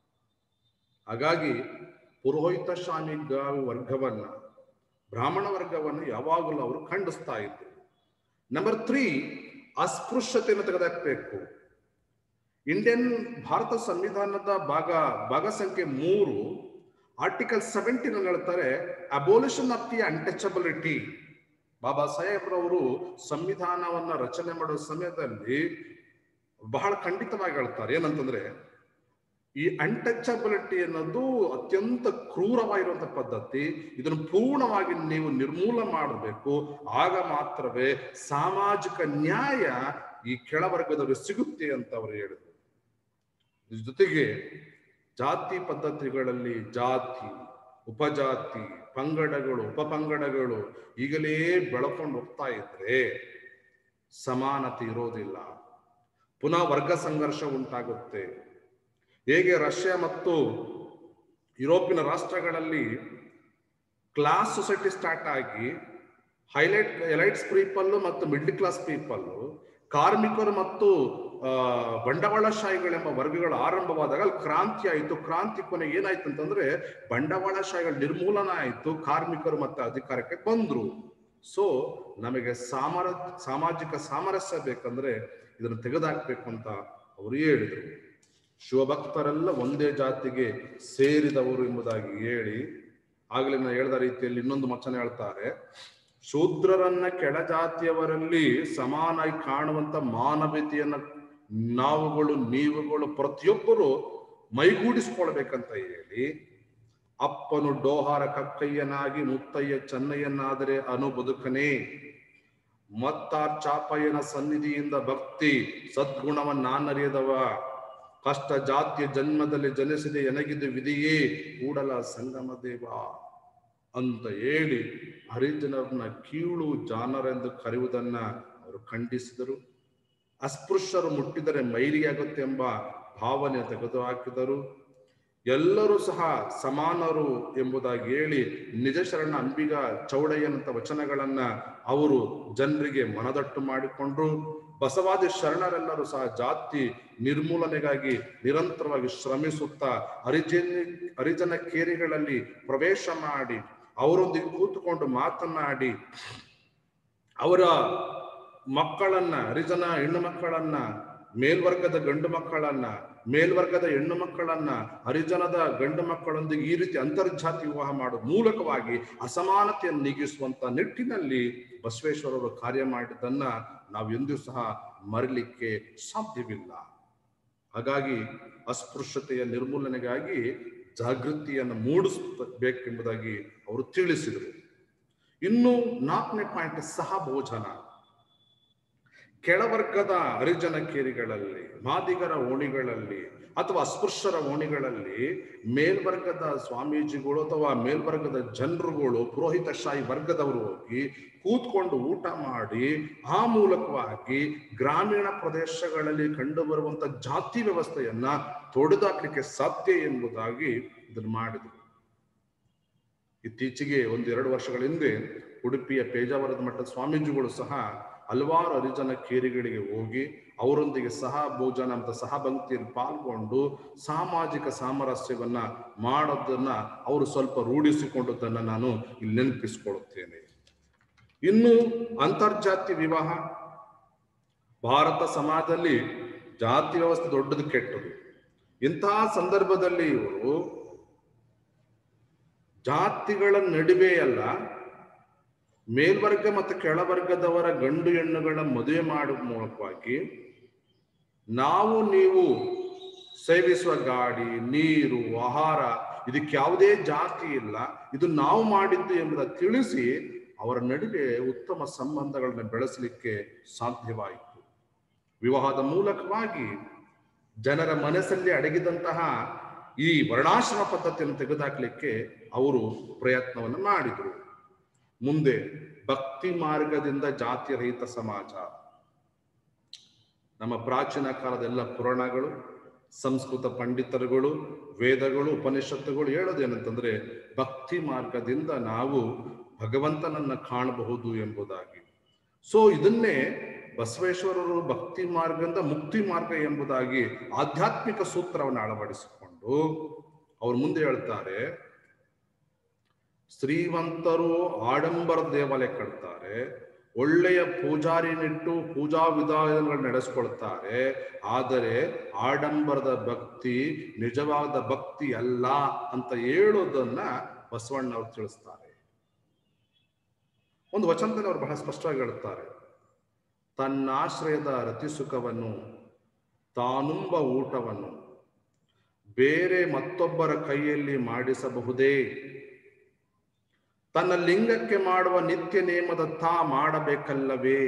S1: ಹಾಗಾಗಿ ಪುರೋಹಿತ ಶಾಮಿ ವರ್ಗವನ್ನ, ಬ್ರಾಹ್ಮಣ ವರ್ಗವನ್ನು ಯಾವಾಗಲೂ ಅವರು ಖಂಡಿಸ್ತಾ ಇದ್ರು. ನಂಬರ್ 3, ಅಸ್ಪೃಶ್ಯತೆಯನ್ನು ತೆಗೆದಾಕಬೇಕು. ಇಂಡಿಯನ್ ಭಾರತ ಸಂವಿಧಾನದ ಭಾಗ ಸಂಖ್ಯೆ 3 ಆರ್ಟಿಕಲ್ 17 ಹೇಳ್ತಾರೆ, abolition of the untouchability. Baba ಸಾಹೇಬ್ರವರು ಸಂವಿಧಾನವನ್ನ ರಚನೆ ಮಾಡುವ ಸಮಯದಲ್ಲಿ ಬಹಳ ಖಂಡಿತವಾಗಿ ಹೇಳ್ತಾರೆ, ಏನಂತಂದ್ರೆ ಈ ಅನ್ಟಚಬಿಲಿಟಿ ಅನ್ನೋದು ಅತ್ಯಂತ ಕ್ರೂರವಾಗಿರುವಂತ ಪದ್ಧತಿ, ಇದನ್ನು ಪೂರ್ಣವಾಗಿ ನೀವು ನಿರ್ಮೂಲ ಮಾಡಬೇಕು, ಆಗ ಮಾತ್ರವೇ ಸಾಮಾಜಿಕ ನ್ಯಾಯ ಈ ಕೆಳವರ್ಗದವರು ಸಿಗುತ್ತೆ ಅಂತ ಅವರು ಹೇಳಿದರು. ಜೊತೆಗೆ ಜಾತಿ ಪದ್ಧತಿಗಳಲ್ಲಿ ಜಾತಿ, ಉಪಜಾತಿ, ಪಂಗಡಗಳು, ಉಪಪಂಗಡಗಳು ಈಗಲೇ ಬೆಳಕೊಂಡು ಹೋಗ್ತಾ ಇದ್ರೆ ಸಮಾನತೆ ಇರೋದಿಲ್ಲ, ಪುನಃ ವರ್ಗ ಸಂಘರ್ಷ ಉಂಟಾಗುತ್ತೆ. ಹೇಗೆ ರಷ್ಯಾ ಮತ್ತು ಯುರೋಪಿನ ರಾಷ್ಟ್ರಗಳಲ್ಲಿ ಕ್ಲಾಸ್ ಸೊಸೈಟಿ ಸ್ಟಾರ್ಟ್ ಆಗಿ ಎಲೈಟ್ಸ್ ಪೀಪಲ್ ಮತ್ತು ಮಿಡ್ಲ್ ಕ್ಲಾಸ್ ಪೀಪಲ್, ಕಾರ್ಮಿಕರು ಮತ್ತು ಬಂಡವಾಳಶಾಹಿಗಳೆಂಬ ವರ್ಗಗಳು ಆರಂಭವಾದಾಗ ಅಲ್ಲಿ ಕ್ರಾಂತಿ ಆಯಿತು. ಕ್ರಾಂತಿ ಕೊನೆಗೆ ಏನಾಯ್ತು ಅಂತಂದ್ರೆ ಬಂಡವಾಳಶಾಹಿಗಳ ನಿರ್ಮೂಲನ ಆಯಿತು, ಕಾರ್ಮಿಕರು ಮತ್ತೆ ಅಧಿಕಾರಕ್ಕೆ ಬಂದ್ರು. ಸೊ ನಮಗೆ ಸಾಮಾಜಿಕ ಸಾಮರಸ್ಯ ಬೇಕಂದ್ರೆ ಇದನ್ನು ತೆಗೆದುಹಾಕ್ಬೇಕು ಅಂತ ಅವರು ಹೇಳಿದರು. ಶಿವಭಕ್ತರೆಲ್ಲ ಒಂದೇ ಜಾತಿಗೆ ಸೇರಿದವರು ಎಂಬುದಾಗಿ ಹೇಳಿ, ಆಗಲೇ ನಾನು ಹೇಳಿದ ರೀತಿಯಲ್ಲಿ ಇನ್ನೊಂದು ವಚನ ಹೇಳ್ತಾರೆ, ಶೂದ್ರರನ್ನ ಕೆಳಜಾತಿಯವರಲ್ಲಿ ಸಮಾನಾಗಿ ಕಾಣುವಂತ ಮಾನವೀಯತೆಯನ್ನ ನಾವುಗಳು, ನೀವುಗಳು ಪ್ರತಿಯೊಬ್ಬರು ಮೈಗೂಡಿಸ್ಕೊಳ್ಬೇಕಂತ ಹೇಳಿ, ಅಪ್ಪನು ಡೋಹಾರ ಕಕ್ಕಯ್ಯನಾಗಿ ಮುತ್ತಯ್ಯ ಚೆನ್ನಯ್ಯನಾದರೆ ಅನು ಬದುಕನೇ, ಮತ್ತಾರ್ ಚಾಪಯ್ಯನ ಸನ್ನಿಧಿಯಿಂದ ಭಕ್ತಿ ಸದ್ಗುಣವನ್ನಾನರಿಯದವ, ಕಷ್ಟ ಜಾತಿಯ ಜನ್ಮದಲ್ಲಿ ಜನಿಸಿದೆ ಎನಗಿದು ವಿಧಿಯೇ ಕೂಡಲ ಸಂಗಮ ದೇವ ಅಂತ ಹೇಳಿ ಹರಿಜನರನ್ನ ಕೀಳು ಜಾನರೆಂದು ಕರೆಯುವುದನ್ನ ಅವರು ಖಂಡಿಸಿದರು. ಅಸ್ಪೃಶ್ಯರು ಮುಟ್ಟಿದರೆ ಮೈಲಿಯಾಗುತ್ತೆ ಎಂಬ ಭಾವನೆ ತೆಗೆದುಹಾಕಿದರು. ಎಲ್ಲರೂ ಸಹ ಸಮಾನರು ಎಂಬುದಾಗಿ ಹೇಳಿ ನಿಜ ಶರಣ ಅಂಬಿಗ ಚೌಡಯ್ಯನಂತ ವಚನಗಳನ್ನ ಅವರು ಜನರಿಗೆ ಮನದಟ್ಟು ಮಾಡಿಕೊಂಡ್ರು. ಬಸವಾದಿ ಶರಣರೆಲ್ಲರೂ ಸಹ ಜಾತಿ ನಿರ್ಮೂಲನೆಗಾಗಿ ನಿರಂತರವಾಗಿ ಶ್ರಮಿಸುತ್ತಾ ಹರಿಜನ ಕೇರಿಗಳಲ್ಲಿ ಪ್ರವೇಶ ಮಾಡಿ ಅವರೊಂದಿಗೆ ಕೂತುಕೊಂಡು ಮಾತನಾಡಿ ಅವರ ಮಕ್ಕಳನ್ನ, ಹರಿಜನ ಹೆಣ್ಣು ಮಕ್ಕಳನ್ನ, ಮೇಲ್ವರ್ಗದ ಗಂಡು ಮಕ್ಕಳನ್ನ, ಮೇಲ್ವರ್ಗದ ಹೆಣ್ಣು ಮಕ್ಕಳನ್ನ ಹರಿಜನದ ಗಂಡು ಮಕ್ಕಳೊಂದಿಗೆ ಈ ರೀತಿ ಅಂತರ್ಜಾತಿ ವಿವಾಹ ಮಾಡುವ ಮೂಲಕವಾಗಿ ಅಸಮಾನತೆಯನ್ನು ನೀಗಿಸುವಂತ ನಿಟ್ಟಿನಲ್ಲಿ ಬಸವೇಶ್ವರರು ಕಾರ್ಯ ಮಾಡಿದ್ದನ್ನ ನಾವು ಎಂದೂ ಸಹ ಮರಿಲಿಕ್ಕೆ ಸಾಧ್ಯವಿಲ್ಲ. ಹಾಗಾಗಿ ಅಸ್ಪೃಶ್ಯತೆಯ ನಿರ್ಮೂಲನೆಗಾಗಿ ಜಾಗೃತಿಯನ್ನು ಮೂಡಿಸಬೇಕೆಂಬುದಾಗಿ ಅವರು ತಿಳಿಸಿದರು. ಇನ್ನು 4ನೇ ಪಾಯಿಂಟ್ ಸಹಭೋಜನ. ಕೆಳವರ್ಗದ ಹರಿಜನ ಕೇರಿಗಳಲ್ಲಿ, ಮಾದಿಗರ ಓಣಿಗಳಲ್ಲಿ ಅಥವಾ ಅಸ್ಪೃಶ್ಯರ ಓಣಿಗಳಲ್ಲಿ ಮೇಲ್ವರ್ಗದ ಸ್ವಾಮೀಜಿಗಳು ಅಥವಾ ಮೇಲ್ವರ್ಗದ ಜನರುಗಳು, ಪುರೋಹಿತಶಾಹಿ ವರ್ಗದವರು ಹೋಗಿ ಕೂತ್ಕೊಂಡು ಊಟ ಮಾಡಿ ಆ ಮೂಲಕವಾಗಿ ಗ್ರಾಮೀಣ ಪ್ರದೇಶಗಳಲ್ಲಿ ಕಂಡುಬರುವಂತ ಜಾತಿ ವ್ಯವಸ್ಥೆಯನ್ನ ತೊಡೆದಾಕ್ಲಿಕ್ಕೆ ಸಾಧ್ಯ ಎಂಬುದಾಗಿ ಇದನ್ನು ಮಾಡಿದರು. ಇತ್ತೀಚೆಗೆ 1-2 ವರ್ಷಗಳ ಹಿಂದೆ ಉಡುಪಿಯ ಪೇಜಾವರದ ಮಠದ ಸ್ವಾಮೀಜಿಗಳು ಸಹ ಹಲವಾರು ಹರಿಜನ ಕೇರಿಗಳಿಗೆ ಹೋಗಿ ಅವರೊಂದಿಗೆ ಸಹ ಭೋಜನ ಅಂತ ಸಹಭಂಕ್ತಿಯಲ್ಲಿ ಪಾಲ್ಗೊಂಡು ಸಾಮಾಜಿಕ ಸಾಮರಸ್ಯವನ್ನ ಮಾಡೋದನ್ನ ಅವರು ಸ್ವಲ್ಪ ರೂಢಿಸಿಕೊಂಡದನ್ನ ನಾನು ಇಲ್ಲಿ ನೆನಪಿಸಿಕೊಳ್ಳುತ್ತೇನೆ. ಇನ್ನು ಅಂತರ್ಜಾತಿ ವಿವಾಹ. ಭಾರತ ಸಮಾಜದಲ್ಲಿ ಜಾತಿ ವ್ಯವಸ್ಥೆ ದೊಡ್ಡದು ಕೆಟ್ಟದು. ಇಂತಹ ಸಂದರ್ಭದಲ್ಲಿ ಇವರು ಜಾತಿಗಳ ನಡುವೆ ಅಲ್ಲ, ಮೇಲ್ವರ್ಗ ಮತ್ತು ಕೆಳವರ್ಗದವರ ಗಂಡು ಹೆಣ್ಣುಗಳ ಮದುವೆ ಮಾಡುವ ಮೂಲಕವಾಗಿ ನಾವು ನೀವು ಸೇವಿಸುವ ಗಾಡಿ, ನೀರು, ಆಹಾರ ಇದಕ್ಕೆ ಯಾವುದೇ ಜಾತಿ ಇಲ್ಲ, ಇದು ನಾವು ಮಾಡಿದ್ದು ಎಂಬುದನ್ನು ತಿಳಿಸಿ ಅವರ ನಡುವೆ ಉತ್ತಮ ಸಂಬಂಧಗಳನ್ನು ಬೆಳೆಸಲಿಕ್ಕೆ ಸಾಧ್ಯವಾಯಿತು. ವಿವಾಹದ ಮೂಲಕವಾಗಿ ಜನರ ಮನಸ್ಸಲ್ಲಿ ಅಡಗಿದಂತಹ ಈ ವರ್ಣಾಶ್ರಮ ಪದ್ಧತಿಯನ್ನು ತೆಗೆದುಹಾಕಲಿಕ್ಕೆ ಅವರು ಪ್ರಯತ್ನವನ್ನು ಮಾಡಿದರು. ಮುಂದೆ ಭಕ್ತಿ ಮಾರ್ಗದಿಂದ ಜಾತಿ ರಹಿತ ಸಮಾಜ. ನಮ್ಮ ಪ್ರಾಚೀನ ಕಾಲದ ಎಲ್ಲ ಪುರಾಣಗಳು, ಸಂಸ್ಕೃತ ಪಂಡಿತರುಗಳು, ವೇದಗಳು, ಉಪನಿಷತ್ತುಗಳು ಹೇಳೋದೇನಂತಂದ್ರೆ ಭಕ್ತಿ ಮಾರ್ಗದಿಂದ ನಾವು ಭಗವಂತನನ್ನ ಕಾಣಬಹುದು ಎಂಬುದಾಗಿ. ಸೊ ಇದನ್ನೇ ಬಸವೇಶ್ವರರು ಭಕ್ತಿ ಮಾರ್ಗದಿಂದ ಮುಕ್ತಿ ಮಾರ್ಗ ಎಂಬುದಾಗಿ ಆಧ್ಯಾತ್ಮಿಕ ಸೂತ್ರವನ್ನು ಅಳವಡಿಸಿಕೊಂಡು ಅವರು ಮುಂದೆ ಹೇಳ್ತಾರೆ, ಶ್ರೀಮಂತರು ಆಡಂಬರ ದೇವಾಲಯ ಕಟ್ತಾರೆ, ಒಳ್ಳೆಯ ಪೂಜಾರಿನಿಟ್ಟು ಪೂಜಾ ವಿಧಾನಗಳು ನಡೆಸ್ಕೊಳ್ತಾರೆ, ಆದರೆ ಆಡಂಬರದ ಭಕ್ತಿ ನಿಜವಾದ ಭಕ್ತಿ ಅಲ್ಲ ಅಂತ ಹೇಳೋದನ್ನ ಬಸವಣ್ಣ ಅವರು ತಿಳಿಸ್ತಾರೆ. ಒಂದು ವಚನದಲ್ಲಿ ಅವರು ಬಹಳ ಸ್ಪಷ್ಟವಾಗಿ ಹೇಳ್ತಾರೆ, ತನ್ನಾಶ್ರಯದ ರತಿಸುಖವನ್ನು, ತಾನುಂಬ ಊಟವನ್ನು ಬೇರೆ ಮತ್ತೊಬ್ಬರ ಕೈಯಲ್ಲಿ ಮಾಡಿಸಬಹುದೇ? ತನ್ನ ಲಿಂಗಕ್ಕೆ ಮಾಡುವ ನಿತ್ಯ ನೇಮದ ತಾ ಮಾಡಬೇಕಲ್ಲವೇ?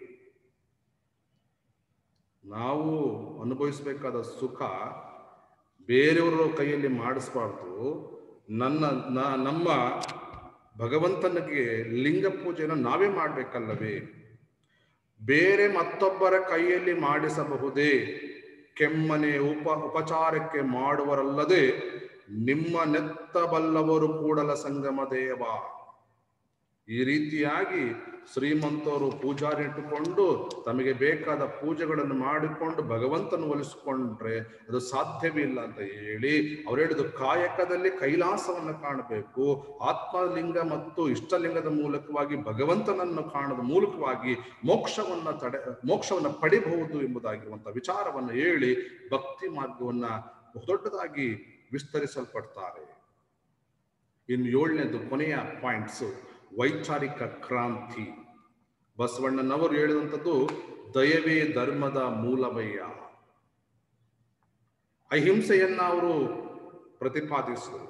S1: ನಾವು ಅನುಭವಿಸಬೇಕಾದ ಸುಖ ಬೇರೆಯವರ ಕೈಯಲ್ಲಿ ಮಾಡಿಸಬಾರ್ದು. ನಮ್ಮ ಭಗವಂತನಿಗೆ ಲಿಂಗ ಪೂಜೆಯನ್ನು ನಾವೇ ಮಾಡಬೇಕಲ್ಲವೇ? ಬೇರೆ ಮತ್ತೊಬ್ಬರ ಕೈಯಲ್ಲಿ ಮಾಡಿಸಬಹುದೇ? ಕೆಮ್ಮನೆ ಉಪಚಾರಕ್ಕೆ ಮಾಡುವರಲ್ಲದೆ ನಿಮ್ಮ ನೆತ್ತಬಲ್ಲವರು ಕೂಡಲ ಸಂಗಮ ದೇವ. ಈ ರೀತಿಯಾಗಿ ಶ್ರೀಮಂತರು ಪೂಜಾರಿ ಇಟ್ಟುಕೊಂಡು ತಮಗೆ ಬೇಕಾದ ಪೂಜೆಗಳನ್ನು ಮಾಡಿಕೊಂಡು ಭಗವಂತನ ಒಲಿಸಿಕೊಂಡ್ರೆ ಅದು ಸಾಧ್ಯವೇ ಇಲ್ಲ ಅಂತ ಹೇಳಿ ಅವ್ರು ಹೇಳಿದ್ರು, ಕಾಯಕದಲ್ಲಿ ಕೈಲಾಸವನ್ನು ಕಾಣಬೇಕು, ಆತ್ಮಲಿಂಗ ಮತ್ತು ಇಷ್ಟಲಿಂಗದ ಮೂಲಕವಾಗಿ ಭಗವಂತನನ್ನು ಕಾಣದ ಮೂಲಕವಾಗಿ ಮೋಕ್ಷವನ್ನ ಪಡಿಬಹುದು ಎಂಬುದಾಗಿರುವಂತ ವಿಚಾರವನ್ನು ಹೇಳಿ ಭಕ್ತಿ ಮಾರ್ಗವನ್ನ ದೊಡ್ಡದಾಗಿ ವಿಸ್ತರಿಸಲ್ಪಡ್ತಾರೆ. ಇನ್ನು 7ನೇದು ಕೊನೆಯ ಪಾಯಿಂಟ್ಸ್, ವೈಚಾರಿಕ ಕ್ರಾಂತಿ. ಬಸವಣ್ಣನವರು ಹೇಳಿದಂಥದ್ದು ದಯವೇ ಧರ್ಮದ ಮೂಲವಯ್ಯ. ಅಹಿಂಸೆಯನ್ನ ಅವರು ಪ್ರತಿಪಾದಿಸಿದರು.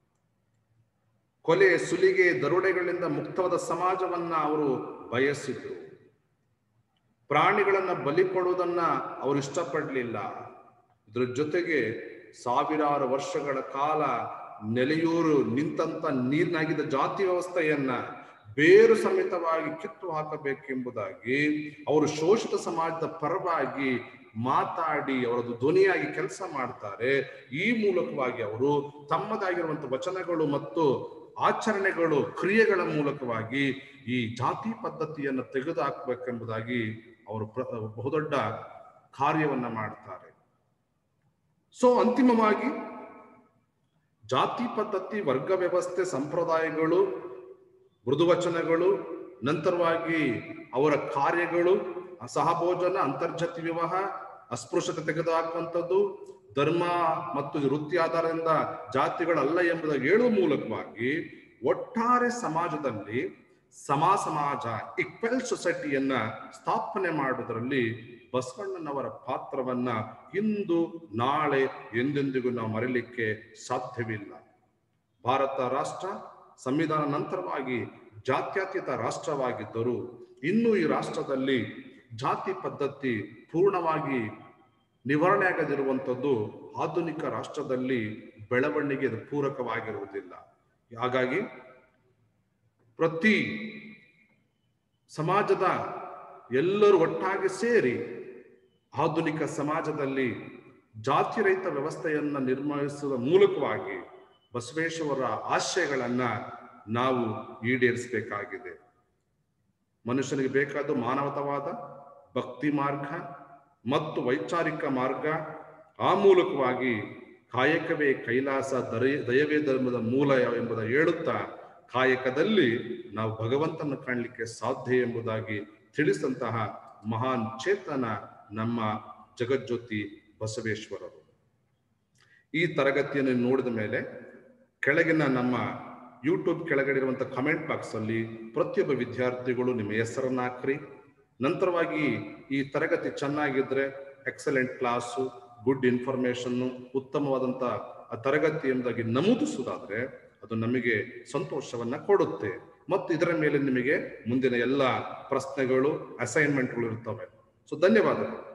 S1: ಕೊಲೆ, ಸುಲಿಗೆ, ದರೋಡೆಗಳಿಂದ ಮುಕ್ತವಾದ ಸಮಾಜವನ್ನ ಅವರು ಬಯಸಿದ್ರು. ಪ್ರಾಣಿಗಳನ್ನ ಬಲಿ ಕೊಡುವುದನ್ನ ಅವರು ಇಷ್ಟಪಡಲಿಲ್ಲ. ಇದ್ರ ಜೊತೆಗೆ ಸಾವಿರಾರು ವರ್ಷಗಳ ಕಾಲ ನೆಲೆಯೂರು ನಿಂತಂತ ನೀರಿನಾಗಿದ್ದ ಜಾತಿ ವ್ಯವಸ್ಥೆಯನ್ನ ಬೇರು ಸಮೇತವಾಗಿ ಕಿತ್ತು ಹಾಕಬೇಕೆಂಬುದಾಗಿ ಅವರು ಶೋಷಿತ ಸಮಾಜದ ಪರವಾಗಿ ಮಾತಾಡಿ ಅವರದ್ದು ಧ್ವನಿಯಾಗಿ ಕೆಲಸ ಮಾಡ್ತಾರೆ. ಈ ಮೂಲಕವಾಗಿ ಅವರು ತಮ್ಮದಾಗಿರುವಂತಹ ವಚನಗಳು ಮತ್ತು ಆಚರಣೆಗಳು, ಕ್ರಿಯೆಗಳ ಮೂಲಕವಾಗಿ ಈ ಜಾತಿ ಪದ್ಧತಿಯನ್ನು ತೆಗೆದುಹಾಕಬೇಕೆಂಬುದಾಗಿ ಅವರು ಬಹುದೊಡ್ಡ ಕಾರ್ಯವನ್ನ ಮಾಡ್ತಾರೆ. ಸೊ ಅಂತಿಮವಾಗಿ ಜಾತಿ ಪದ್ಧತಿ, ವರ್ಗ ವ್ಯವಸ್ಥೆ, ಸಂಪ್ರದಾಯಗಳು, ಮೃದುವಚನಗಳು, ನಂತರವಾಗಿ ಅವರ ಕಾರ್ಯಗಳು, ಸಹಭೋಜನ, ಅಂತರ್ಜಾತಿ ವಿವಾಹ, ಅಸ್ಪೃಶ್ಯತೆ ತೆಗೆದುಹಾಕುವಂಥದ್ದು, ಧರ್ಮ ಮತ್ತು ವೃತ್ತಿ ಆಧಾರದಿಂದ ಜಾತಿಗಳಲ್ಲ ಎಂಬುದಾಗಿ ಹೇಳುವ ಮೂಲಕವಾಗಿ ಒಟ್ಟಾರೆ ಸಮಾಜದಲ್ಲಿ ಸಮಾಜ ಈಕ್ವಲ್ ಸೊಸೈಟಿಯನ್ನ ಸ್ಥಾಪನೆ ಮಾಡುವುದರಲ್ಲಿ ಬಸವಣ್ಣನವರ ಪಾತ್ರವನ್ನ ಇಂದು ನಾಳೆ ಎಂದೆಂದಿಗೂ ನಾವು ಮರೆಯಲಿಕ್ಕೆ ಸಾಧ್ಯವಿಲ್ಲ. ಭಾರತ ರಾಷ್ಟ್ರ ಸಂವಿಧಾನ ನಂತರವಾಗಿ ಜಾತ್ಯತೀತ ರಾಷ್ಟ್ರವಾಗಿದ್ದರೂ ಇನ್ನೂ ಈ ರಾಷ್ಟ್ರದಲ್ಲಿ ಜಾತಿ ಪದ್ಧತಿ ಪೂರ್ಣವಾಗಿ ನಿವಾರಣೆ ಆಗದಿರುವಂಥದ್ದು ಆಧುನಿಕ ರಾಷ್ಟ್ರದಲ್ಲಿ ಬೆಳವಣಿಗೆ ಪೂರಕವಾಗಿರುವುದಿಲ್ಲ. ಹಾಗಾಗಿ ಪ್ರತಿ ಸಮಾಜದ ಎಲ್ಲರೂ ಒಟ್ಟಾಗಿ ಸೇರಿ ಆಧುನಿಕ ಸಮಾಜದಲ್ಲಿ ಜಾತಿರಹಿತ ವ್ಯವಸ್ಥೆಯನ್ನ ನಿರ್ಮಿಸುವ ಮೂಲಕವಾಗಿ ಬಸವೇಶ್ವರ ಆಶಯಗಳನ್ನ ನಾವು ಈಡೇರಿಸಬೇಕಾಗಿದೆ. ಮನುಷ್ಯನಿಗೆ ಬೇಕಾದ ಮಾನವತಾವಾದ, ಭಕ್ತಿ ಮಾರ್ಗ ಮತ್ತು ವೈಚಾರಿಕ ಮಾರ್ಗ. ಆ ಮೂಲಕವಾಗಿ ಕಾಯಕವೇ ಕೈಲಾಸ, ದಯವೇ ಧರ್ಮದ ಮೂಲ ಎಂಬುದ ಹೇಳುತ್ತಾ ಕಾಯಕದಲ್ಲಿ ನಾವು ಭಗವಂತನ ಕಾಣಲಿಕ್ಕೆ ಸಾಧ್ಯ ಎಂಬುದಾಗಿ ತಿಳಿಸಿದಂತಹ ಮಹಾನ್ ಚೇತನ ನಮ್ಮ ಜಗಜ್ಯೋತಿ ಬಸವೇಶ್ವರರು. ಈ ತರಗತಿಯನ್ನು ನೋಡಿದ ಮೇಲೆ ಕೆಳಗಿನ ನಮ್ಮ ಯೂಟ್ಯೂಬ್ ಕೆಳಗಡೆ ಇರುವಂತಹ ಕಮೆಂಟ್ ಬಾಕ್ಸ್ ಅಲ್ಲಿ ಪ್ರತಿಯೊಬ್ಬ ವಿದ್ಯಾರ್ಥಿಗಳು ನಿಮ್ಮ ಹೆಸರನ್ನ ಹಾಕ್ರಿ. ನಂತರವಾಗಿ ಈ ತರಗತಿ ಚೆನ್ನಾಗಿದ್ರೆ ಎಕ್ಸಲೆಂಟ್ ಕ್ಲಾಸು, ಗುಡ್ ಇನ್ಫಾರ್ಮೇಶನ್, ಉತ್ತಮವಾದಂತ ಆ ತರಗತಿ ಎಂಬುದಾಗಿ ನಮೂದಿಸುವುದಾದ್ರೆ ಅದು ನಮಗೆ ಸಂತೋಷವನ್ನ ಕೊಡುತ್ತೆ. ಮತ್ತು ಇದರ ಮೇಲೆ ನಿಮಗೆ ಮುಂದಿನ ಎಲ್ಲ ಪ್ರಶ್ನೆಗಳು, ಅಸೈನ್ಮೆಂಟ್ಗಳು ಇರ್ತವೆ. ಸೊ ಧನ್ಯವಾದಗಳು.